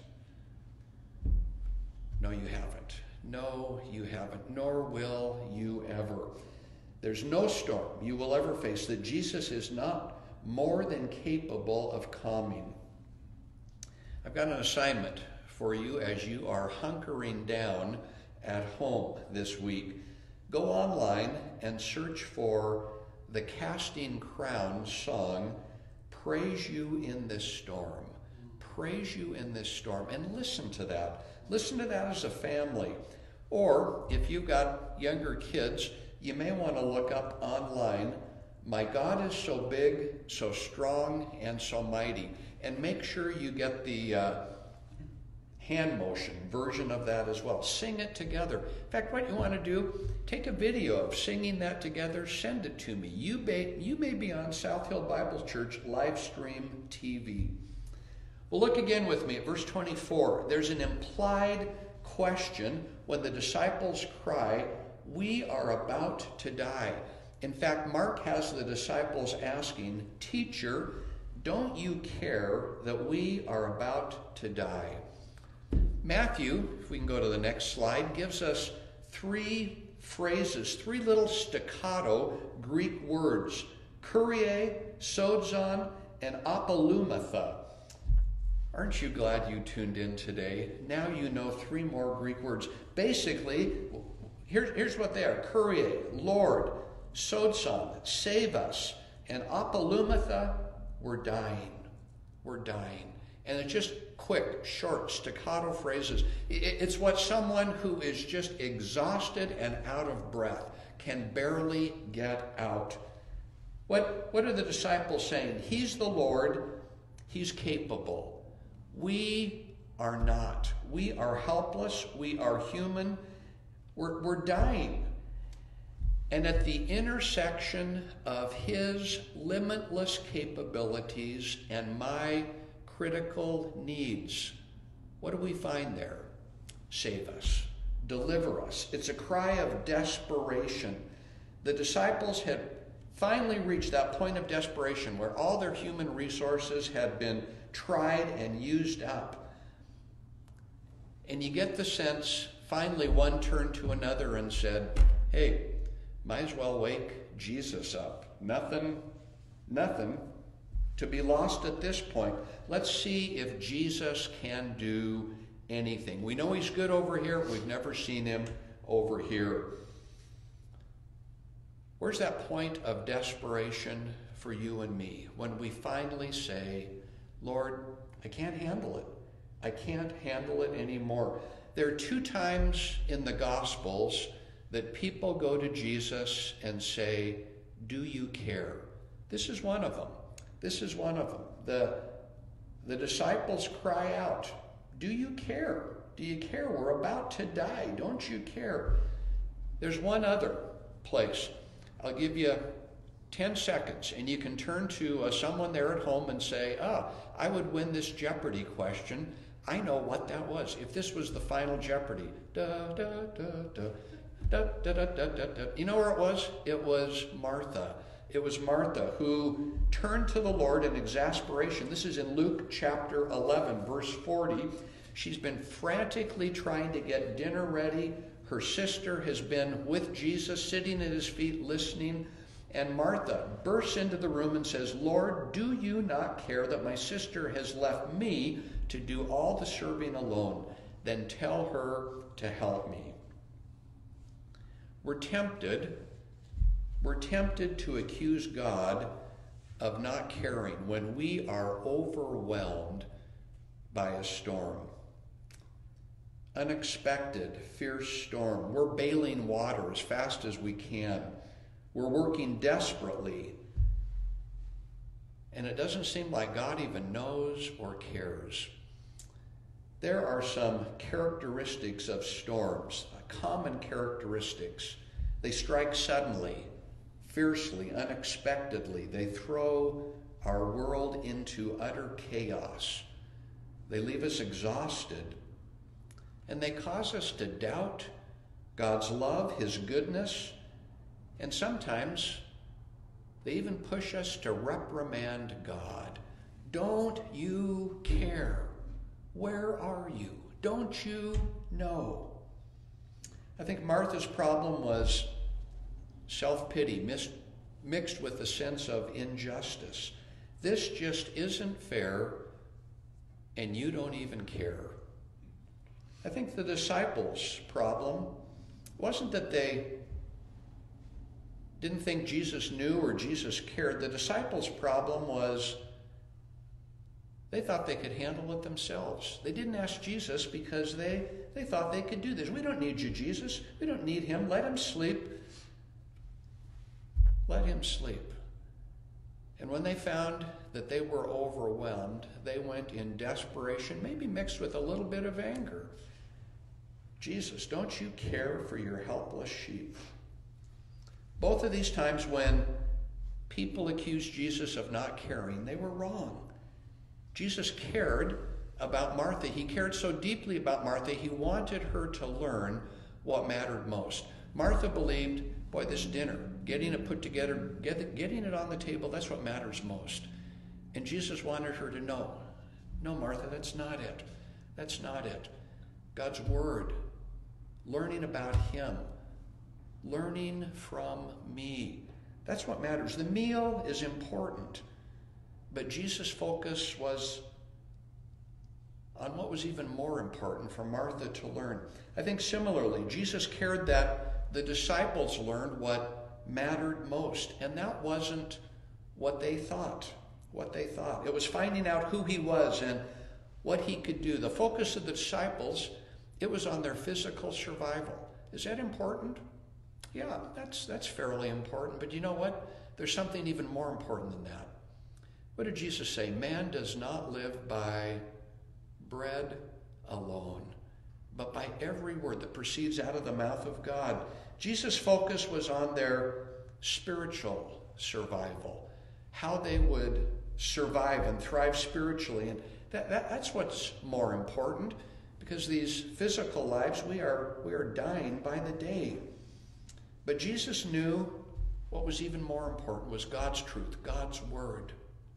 No, you haven't. No, you haven't, nor will you ever. There's no storm you will ever face that Jesus is not more than capable of calming. I've got an assignment for you as you are hunkering down at home this week. Go online and search for the Casting Crowns song, Praise You in This Storm. Praise You in This Storm. And listen to that. Listen to that as a family. Or if you've got younger kids, you may want to look up online, My God is So Big, So Strong, and So Mighty. And make sure you get the uh, hand motion version of that as well. Sing it together. In fact, what you want to do, take a video of singing that together, send it to me. You may, you may be on South Hill Bible Church live stream T V. Well, look again with me at verse twenty-four. There's an implied question when the disciples cry, we are about to die. In fact, Mark has the disciples asking, Teacher, don't you care that we are about to die? Matthew, if we can go to the next slide, gives us three phrases, three little staccato Greek words, Kyrie, sodzon, and apolumatha. Aren't you glad you tuned in today? Now you know three more Greek words. Basically, here, here's what they are. Kyrie, Lord, Sodson, save us, and apolumatha, we're dying. We're dying. And it's just quick, short, staccato phrases. It's what someone who is just exhausted and out of breath can barely get out. What, what are the disciples saying? He's the Lord. He's capable. We are not. We are helpless. We are human. We're, we're dying. And at the intersection of his limitless capabilities and my critical needs, what do we find there? Save us. Deliver us. It's a cry of desperation. The disciples had finally reached that point of desperation where all their human resources had been tried and used up. And you get the sense, finally one turned to another and said, hey, might as well wake Jesus up. Nothing, nothing to be lost at this point. Let's see if Jesus can do anything. We know he's good over here. We've never seen him over here. Where's that point of desperation for you and me when we finally say, Lord, I can't handle it. I can't handle it anymore. There are two times in the Gospels that people go to Jesus and say, do you care? This is one of them. This is one of them. The, the disciples cry out, do you care? Do you care? We're about to die. Don't you care? There's one other place. I'll give you ten seconds, and you can turn to uh, someone there at home and say, ah, I would win this Jeopardy question. I know what that was. If this was the final Jeopardy. Da, da, da, da, da, da, da, da, da, da. You know where it was? It was Martha. It was Martha who turned to the Lord in exasperation. This is in Luke chapter eleven, verse forty. She's been frantically trying to get dinner ready. Her sister has been with Jesus, sitting at his feet, listening. And Martha bursts into the room and says, Lord, do you not care that my sister has left me to do all the serving alone? Then tell her to help me. We're tempted, we're tempted to accuse God of not caring when we are overwhelmed by a storm. Unexpected, fierce storm. We're bailing water as fast as we can. We're working desperately. And it doesn't seem like God even knows or cares. There are some characteristics of storms, common characteristics. They strike suddenly, fiercely, unexpectedly. They throw our world into utter chaos. They leave us exhausted. And they cause us to doubt God's love, his goodness, and sometimes they even push us to reprimand God. Don't you care? Where are you? Don't you know? I think Martha's problem was self-pity mixed with a sense of injustice. This just isn't fair, and you don't even care. I think the disciples' problem wasn't that they didn't think Jesus knew or Jesus cared. The disciples' problem was they thought they could handle it themselves. They didn't ask Jesus because they, they thought they could do this. We don't need you, Jesus. We don't need him. Let him sleep. Let him sleep. And when they found that they were overwhelmed, they went in desperation, maybe mixed with a little bit of anger. Jesus, don't you care for your helpless sheep? Both of these times when people accused Jesus of not caring, they were wrong. Jesus cared about Martha. He cared so deeply about Martha, he wanted her to learn what mattered most. Martha believed, boy, this dinner, getting it put together, get, getting it on the table, that's what matters most. And Jesus wanted her to know, no, Martha, that's not it. That's not it. God's word, learning about him, learning from me. That's what matters. The meal is important, but Jesus' focus was on what was even more important for Martha to learn. I think similarly, Jesus cared that the disciples learned what mattered most, and that wasn't what they thought, what they thought. It was finding out who he was and what he could do. The focus of the disciples, it was on their physical survival. Is that important? Yeah, that's that's fairly important. But you know what? There's something even more important than that. What did Jesus say? Man does not live by bread alone, but by every word that proceeds out of the mouth of God. Jesus' focus was on their spiritual survival, how they would survive and thrive spiritually. And that, that, that's what's more important, because these physical lives, we are, we are dying by the day. But Jesus knew what was even more important was God's truth, God's word.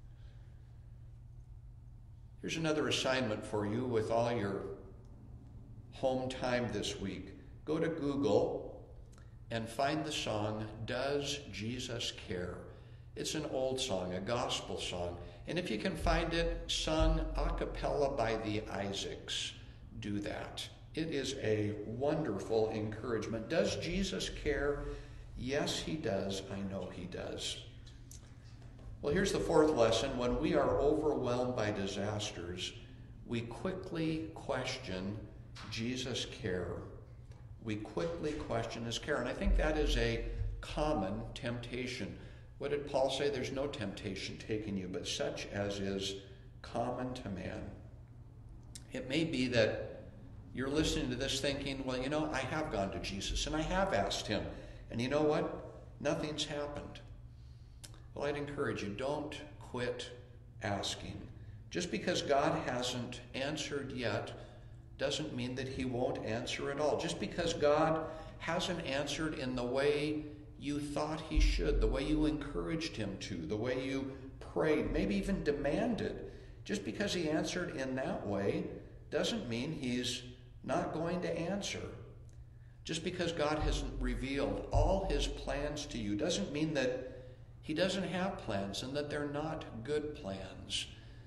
Here's another assignment for you with all your home time this week. Go to Google and find the song, Does Jesus Care? It's an old song, a gospel song. And if you can find it sung a cappella by the Isaacs, do that. It is a wonderful encouragement. Does Jesus care? Yes, he does. I know he does. Well, here's the fourth lesson. When we are overwhelmed by disasters, we quickly question Jesus' care. We quickly question his care. And I think that is a common temptation. What did Paul say? There's no temptation taken you, but such as is common to man. It may be that you're listening to this thinking, well, you know, I have gone to Jesus and I have asked him. And you know what? Nothing's happened. Well, I'd encourage you, don't quit asking. Just because God hasn't answered yet doesn't mean that he won't answer at all. Just because God hasn't answered in the way you thought he should, the way you encouraged him to, the way you prayed, maybe even demanded, just because he answered in that way doesn't mean he's not going to answer. Just because God hasn't revealed all his plans to you doesn't mean that he doesn't have plans and that they're not good plans.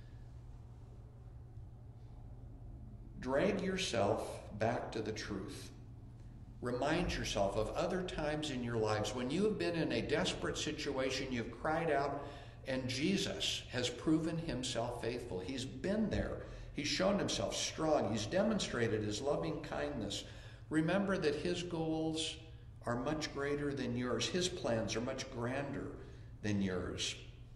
Drag yourself back to the truth. Remind yourself of other times in your lives when you have been in a desperate situation, you've cried out, and Jesus has proven himself faithful. He's been there. He's shown himself strong. He's demonstrated his loving kindness. Remember that his goals are much greater than yours. His plans are much grander than yours.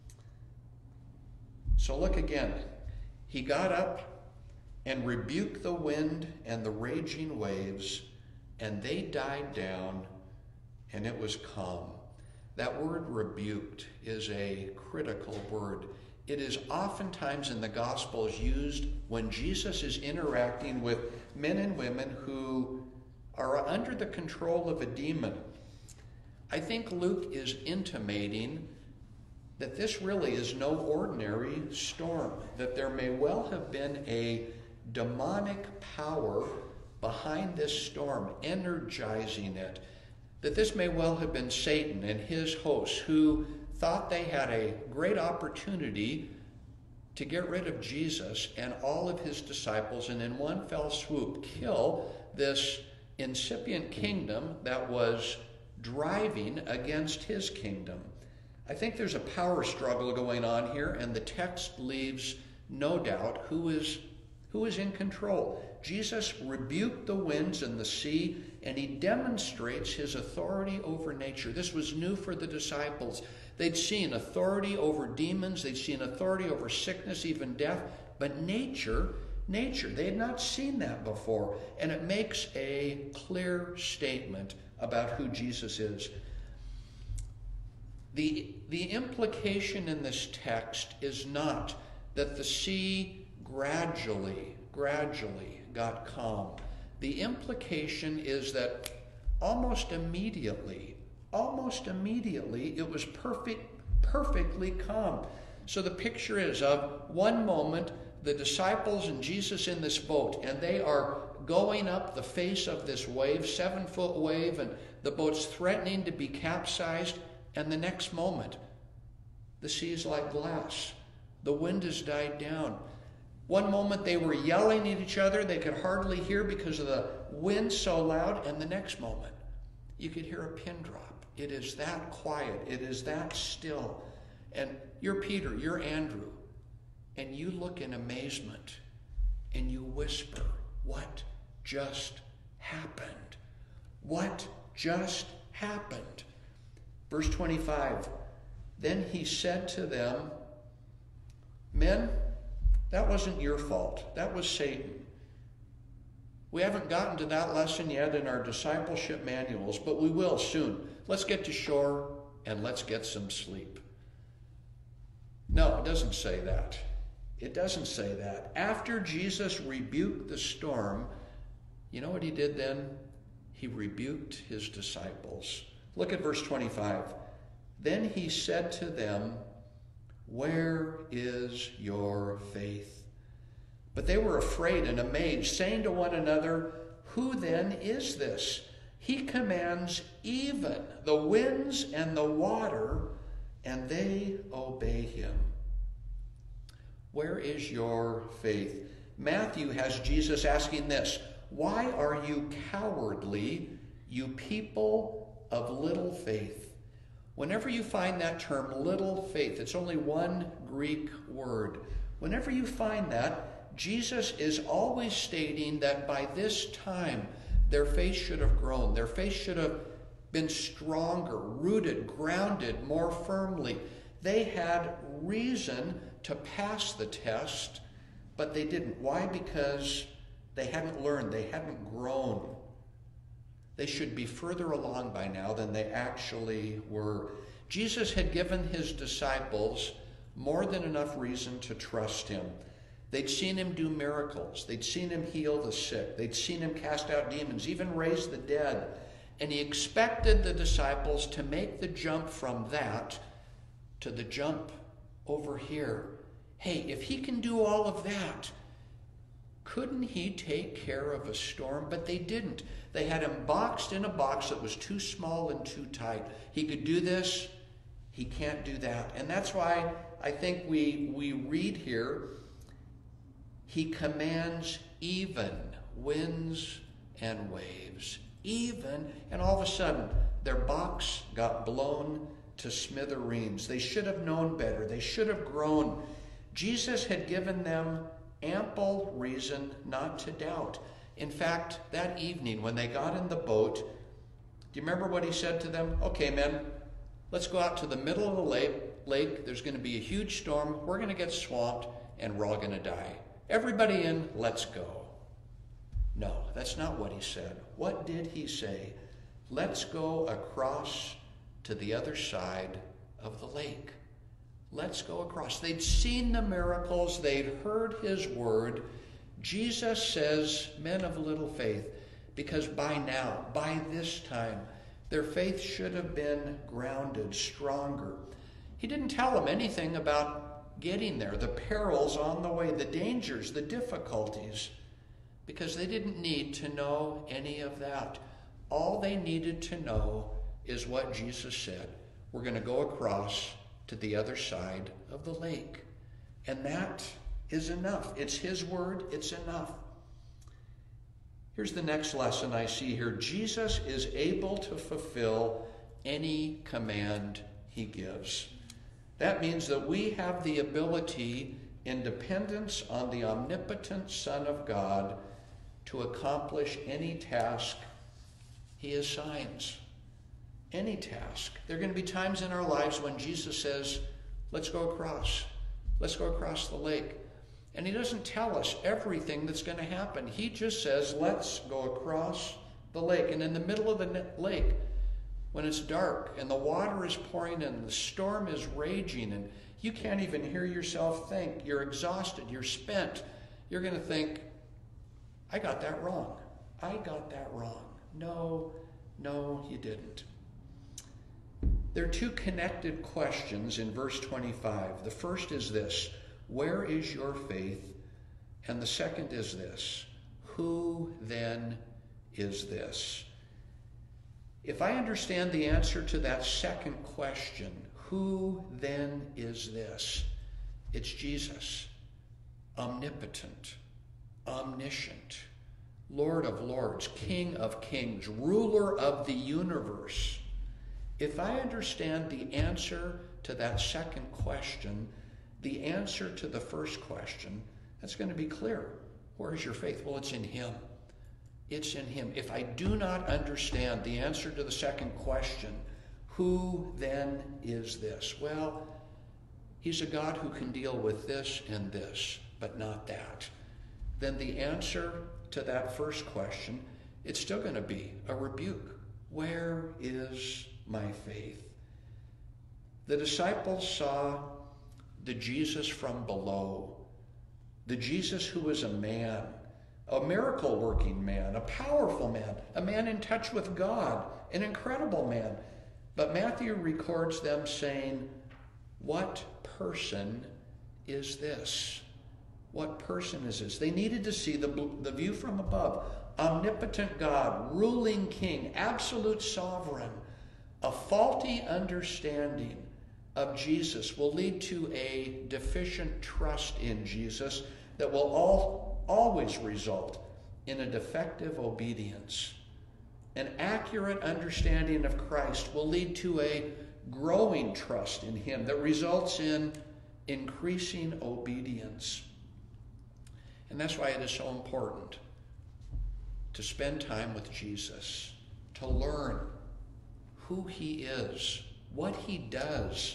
So look again. He got up and rebuked the wind and the raging waves, and they died down, and it was calm. That word rebuked is a critical word. It is oftentimes in the Gospels used when Jesus is interacting with men and women who are under the control of a demon. I think Luke is intimating that this really is no ordinary storm, that there may well have been a demonic power behind this storm, energizing it, that this may well have been Satan and his hosts who thought they had a great opportunity to get rid of Jesus and all of his disciples and in one fell swoop kill this incipient kingdom that was driving against his kingdom. I think there's a power struggle going on here, and the text leaves no doubt who is who is in control. Jesus rebuked the winds and the sea, and he demonstrates his authority over nature. This was new for the disciples. They'd seen authority over demons, they'd seen authority over sickness, even death, but nature, nature, they had not seen that before, and it makes a clear statement about who Jesus is. The, the implication in this text is not that the sea gradually, gradually got calm. The implication is that almost immediately, almost immediately, it was perfect, perfectly calm. So the picture is of one moment, the disciples and Jesus in this boat, and they are going up the face of this wave, seven-foot wave, and the boat's threatening to be capsized, and the next moment, the sea is like glass. The wind has died down. One moment they were yelling at each other, they could hardly hear because of the wind so loud, and the next moment you could hear a pin drop. It is that quiet, it is that still. And you're Peter, you're Andrew, and you look in amazement and you whisper, what just happened? What just happened? Verse twenty-five, then he said to them, men, that wasn't your fault. That was Satan. We haven't gotten to that lesson yet in our discipleship manuals, but we will soon. Let's get to shore and let's get some sleep. No, it doesn't say that. It doesn't say that. After Jesus rebuked the storm, you know what he did then? He rebuked his disciples. Look at verse twenty-five. Then he said to them, where is your faith? But they were afraid and amazed, saying to one another, who then is this? He commands even the winds and the water, and they obey him. Where is your faith? Matthew has Jesus asking this, why are you cowardly, you people of little faith? Whenever you find that term, little faith, it's only one Greek word. Whenever you find that, Jesus is always stating that by this time, their faith should have grown. Their faith should have been stronger, rooted, grounded more firmly. They had reason to pass the test, but they didn't. Why? Because they hadn't learned. They hadn't grown. They should be further along by now than they actually were. Jesus had given his disciples more than enough reason to trust him. They'd seen him do miracles. They'd seen him heal the sick. They'd seen him cast out demons, even raise the dead. And he expected the disciples to make the jump from that to the jump over here. Hey, if he can do all of that, couldn't he take care of a storm? But they didn't. They had him boxed in a box that was too small and too tight. He could do this, he can't do that. And that's why I think we, we read here, he commands even winds and waves. Even, and all of a sudden, their box got blown to smithereens. They should have known better. They should have grown. Jesus had given them ample reason not to doubt. In fact, that evening when they got in the boat, do you remember what he said to them? Okay, men, let's go out to the middle of the lake. lake. There's going to be a huge storm. We're going to get swamped, and we're all going to die. Everybody in, let's go. No, that's not what he said. What did he say? Let's go across to the other side of the lake. Let's go across. They'd seen the miracles. They'd heard his word. Jesus says, men of little faith, because by now, by this time, their faith should have been grounded, stronger. He didn't tell them anything about getting there, the perils on the way, the dangers, the difficulties, because they didn't need to know any of that. All they needed to know is what Jesus said. We're going to go across to the other side of the lake. And that is enough. It's his word. It's enough. Here's the next lesson I see here. Jesus is able to fulfill any command he gives. That means that we have the ability, in dependence on the omnipotent Son of God, to accomplish any task he assigns. Any task. There are going to be times in our lives when Jesus says, let's go across. Let's go across the lake. And he doesn't tell us everything that's going to happen. He just says, let's go across the lake. And in the middle of the lake, when it's dark and the water is pouring in, the storm is raging, and you can't even hear yourself think, you're exhausted, you're spent, you're going to think, I got that wrong. I got that wrong. No, no, you didn't. There are two connected questions in verse twenty-five. The first is this, where is your faith? And the second is this, who then is this? If I understand the answer to that second question, who then is this? It's Jesus. omnipotent, omniscient, Lord of lords, King of kings, ruler of the universe. If I understand the answer to that second question, the answer to the first question, that's going to be clear. Where is your faith? Well, it's in him. It's in him. If I do not understand the answer to the second question, who then is this? Well, he's a God who can deal with this and this, but not that. Then the answer to that first question, it's still going to be a rebuke. Where is my faith? The disciples saw the Jesus from below, the Jesus who was a man, a miracle-working man, a powerful man, a man in touch with God, an incredible man. But Matthew records them saying, what person is this? What person is this? They needed to see the, the view from above. Omnipotent God, ruling king, absolute sovereign. A faulty understanding of Jesus will lead to a deficient trust in Jesus that will all, always result in a defective obedience. An accurate understanding of Christ will lead to a growing trust in him that results in increasing obedience. And that's why it is so important to spend time with Jesus, to learn who he is, what he does,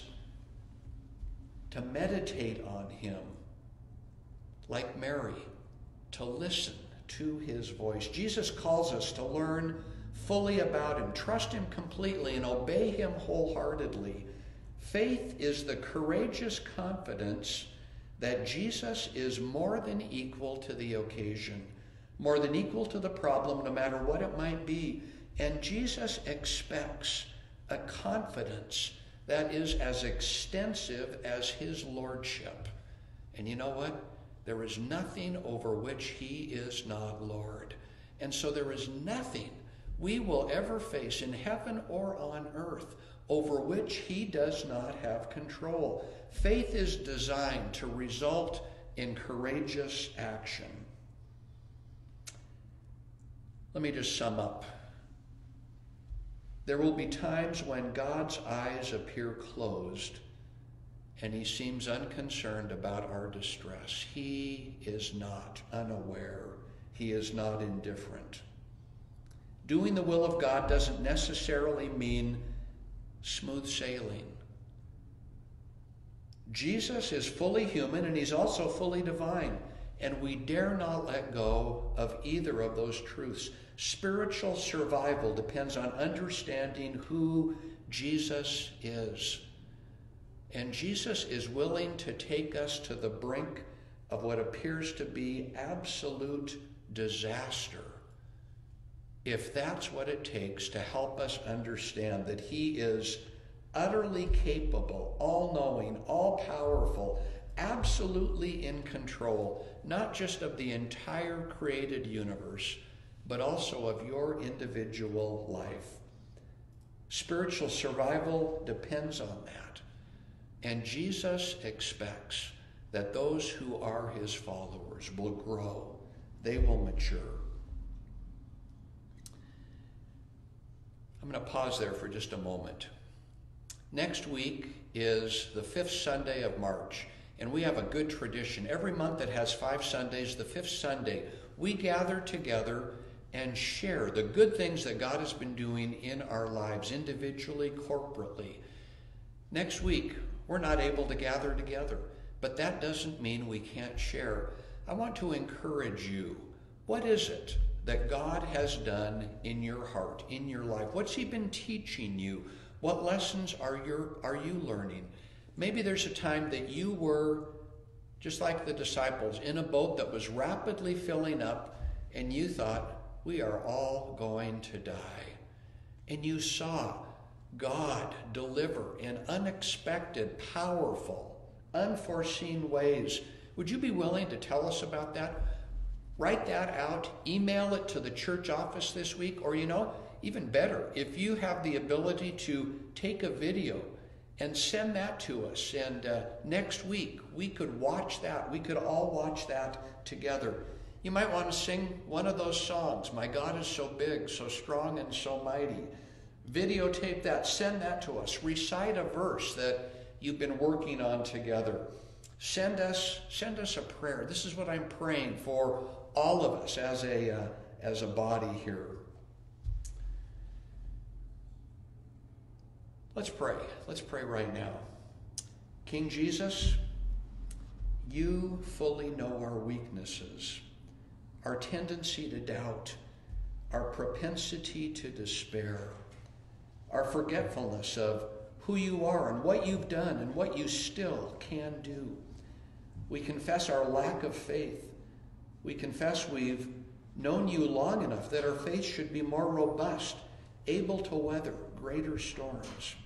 to meditate on him, like Mary, to listen to his voice. Jesus calls us to learn fully about him, trust him completely, and obey him wholeheartedly. Faith is the courageous confidence that Jesus is more than equal to the occasion, more than equal to the problem, no matter what it might be. And Jesus expects a confidence that is as extensive as his lordship. And you know what? There is nothing over which he is not Lord. And so there is nothing we will ever face in heaven or on earth over which he does not have control. Faith is designed to result in courageous action. Let me just sum up. There will be times when God's eyes appear closed and he seems unconcerned about our distress. He is not unaware. He is not indifferent. Doing the will of God doesn't necessarily mean smooth sailing. Jesus is fully human and he's also fully divine, and we dare not let go of either of those truths. Spiritual survival depends on understanding who Jesus is. And Jesus is willing to take us to the brink of what appears to be absolute disaster, if that's what it takes to help us understand that he is utterly capable, all-knowing, all-powerful, absolutely in control, not just of the entire created universe, but also of your individual life. Spiritual survival depends on that. And Jesus expects that those who are his followers will grow. They will mature. I'm going to pause there for just a moment. Next week is the fifth Sunday of March, and we have a good tradition. Every month that has five Sundays, the fifth Sunday, we gather together and share the good things that God has been doing in our lives, individually, corporately. Next week, we're not able to gather together, but that doesn't mean we can't share. I want to encourage you. What is it that God has done in your heart, in your life? What's he been teaching you? What lessons are you, are you learning? Maybe there's a time that you were, just like the disciples, in a boat that was rapidly filling up, and you thought, we are all going to die. And you saw God deliver in unexpected, powerful, unforeseen ways. Would you be willing to tell us about that? Write that out, email it to the church office this week, or you know, even better, if you have the ability to take a video and send that to us. And uh, next week, we could watch that. We could all watch that together. You might want to sing one of those songs, My God is so big, so strong, and so mighty. Videotape that, send that to us. Recite a verse that you've been working on together. Send us, send us a prayer. This is what I'm praying for all of us as a, uh, as a body here. Let's pray. Let's pray right now. King Jesus, you fully know our weaknesses, our tendency to doubt, our propensity to despair, our forgetfulness of who you are and what you've done and what you still can do. We confess our lack of faith. We confess we've known you long enough that our faith should be more robust, able to weather greater storms.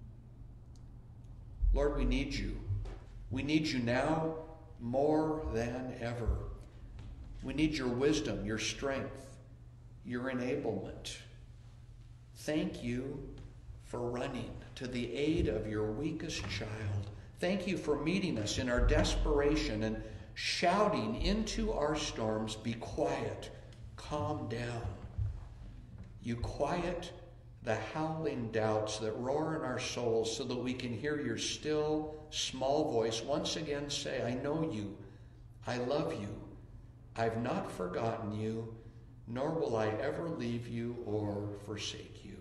Lord, we need you. We need you now more than ever. We need your wisdom, your strength, your enablement. Thank you for running to the aid of your weakest child. Thank you for meeting us in our desperation and shouting into our storms, be quiet, calm down. You quiet the howling doubts that roar in our souls so that we can hear your still, small voice once again say, I know you, I love you, I've not forgotten you, nor will I ever leave you or forsake you.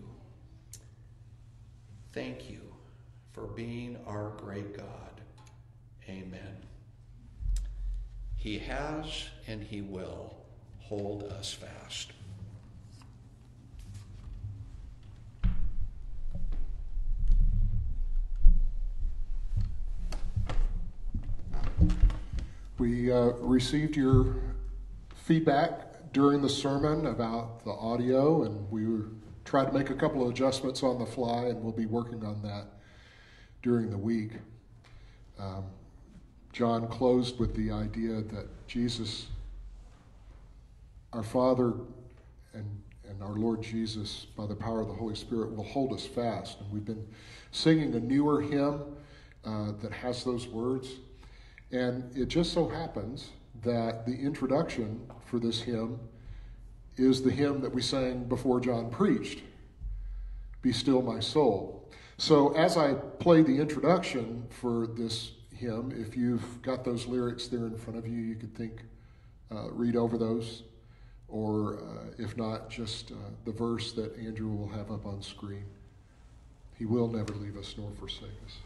Thank you for being our great God. Amen. He has and he will hold us fast. We uh, received your feedback during the sermon about the audio, and we tried to make a couple of adjustments on the fly, and we'll be working on that during the week. Um, John closed with the idea that Jesus, our Father, and, and our Lord Jesus, by the power of the Holy Spirit, will hold us fast. And we've been singing a newer hymn uh, that has those words. And it just so happens that the introduction for this hymn is the hymn that we sang before John preached, Be Still My Soul. So as I play the introduction for this hymn, if you've got those lyrics there in front of you, you could think, uh, read over those, or uh, if not, just uh, the verse that Andrew will have up on screen. He will never leave us nor forsake us.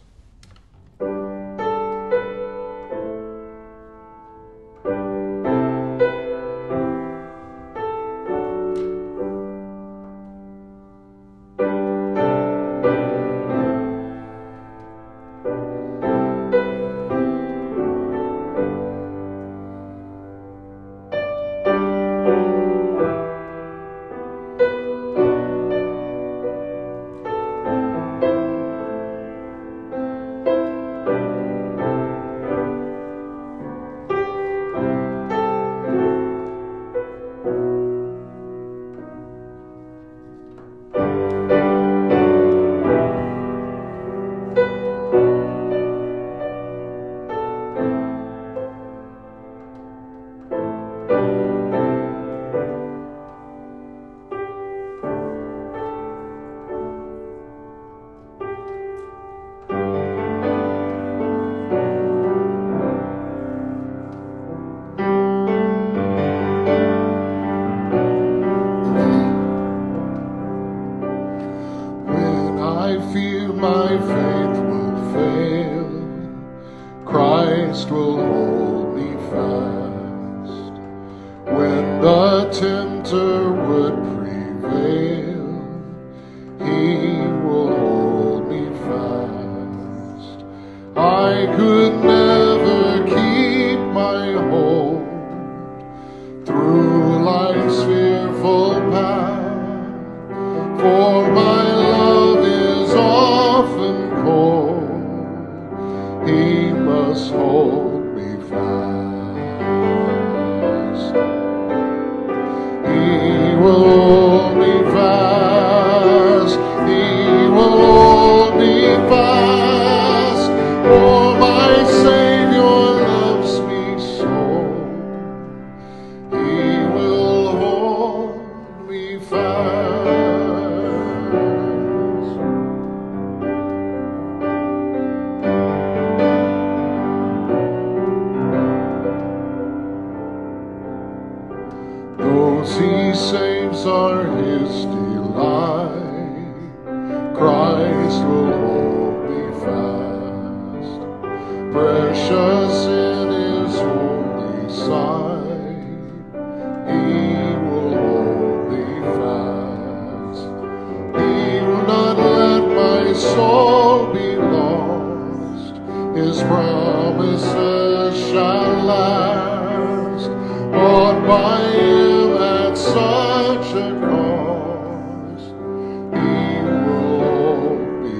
He Those he saves are his delight. Christ will hold me fast, precious in his holy sight. He will hold me fast. He will not let my soul be lost. His promises shall last, bought by him at such a cost. He will hold me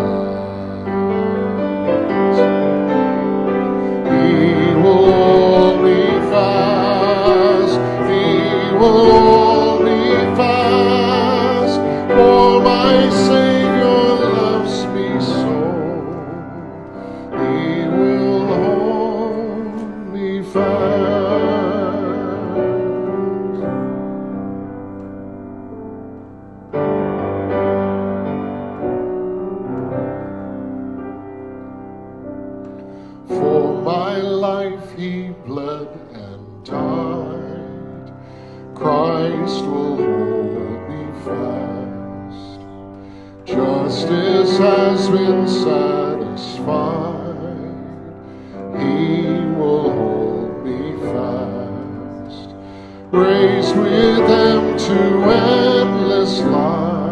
fast. He will hold me fast. He will hold me fast. For my Savior loves me so. He will hold me fast. For my life he bled and died. Christ will hold me fast. Justice has been satisfied. He will hold me fast. Raised with him to endless life.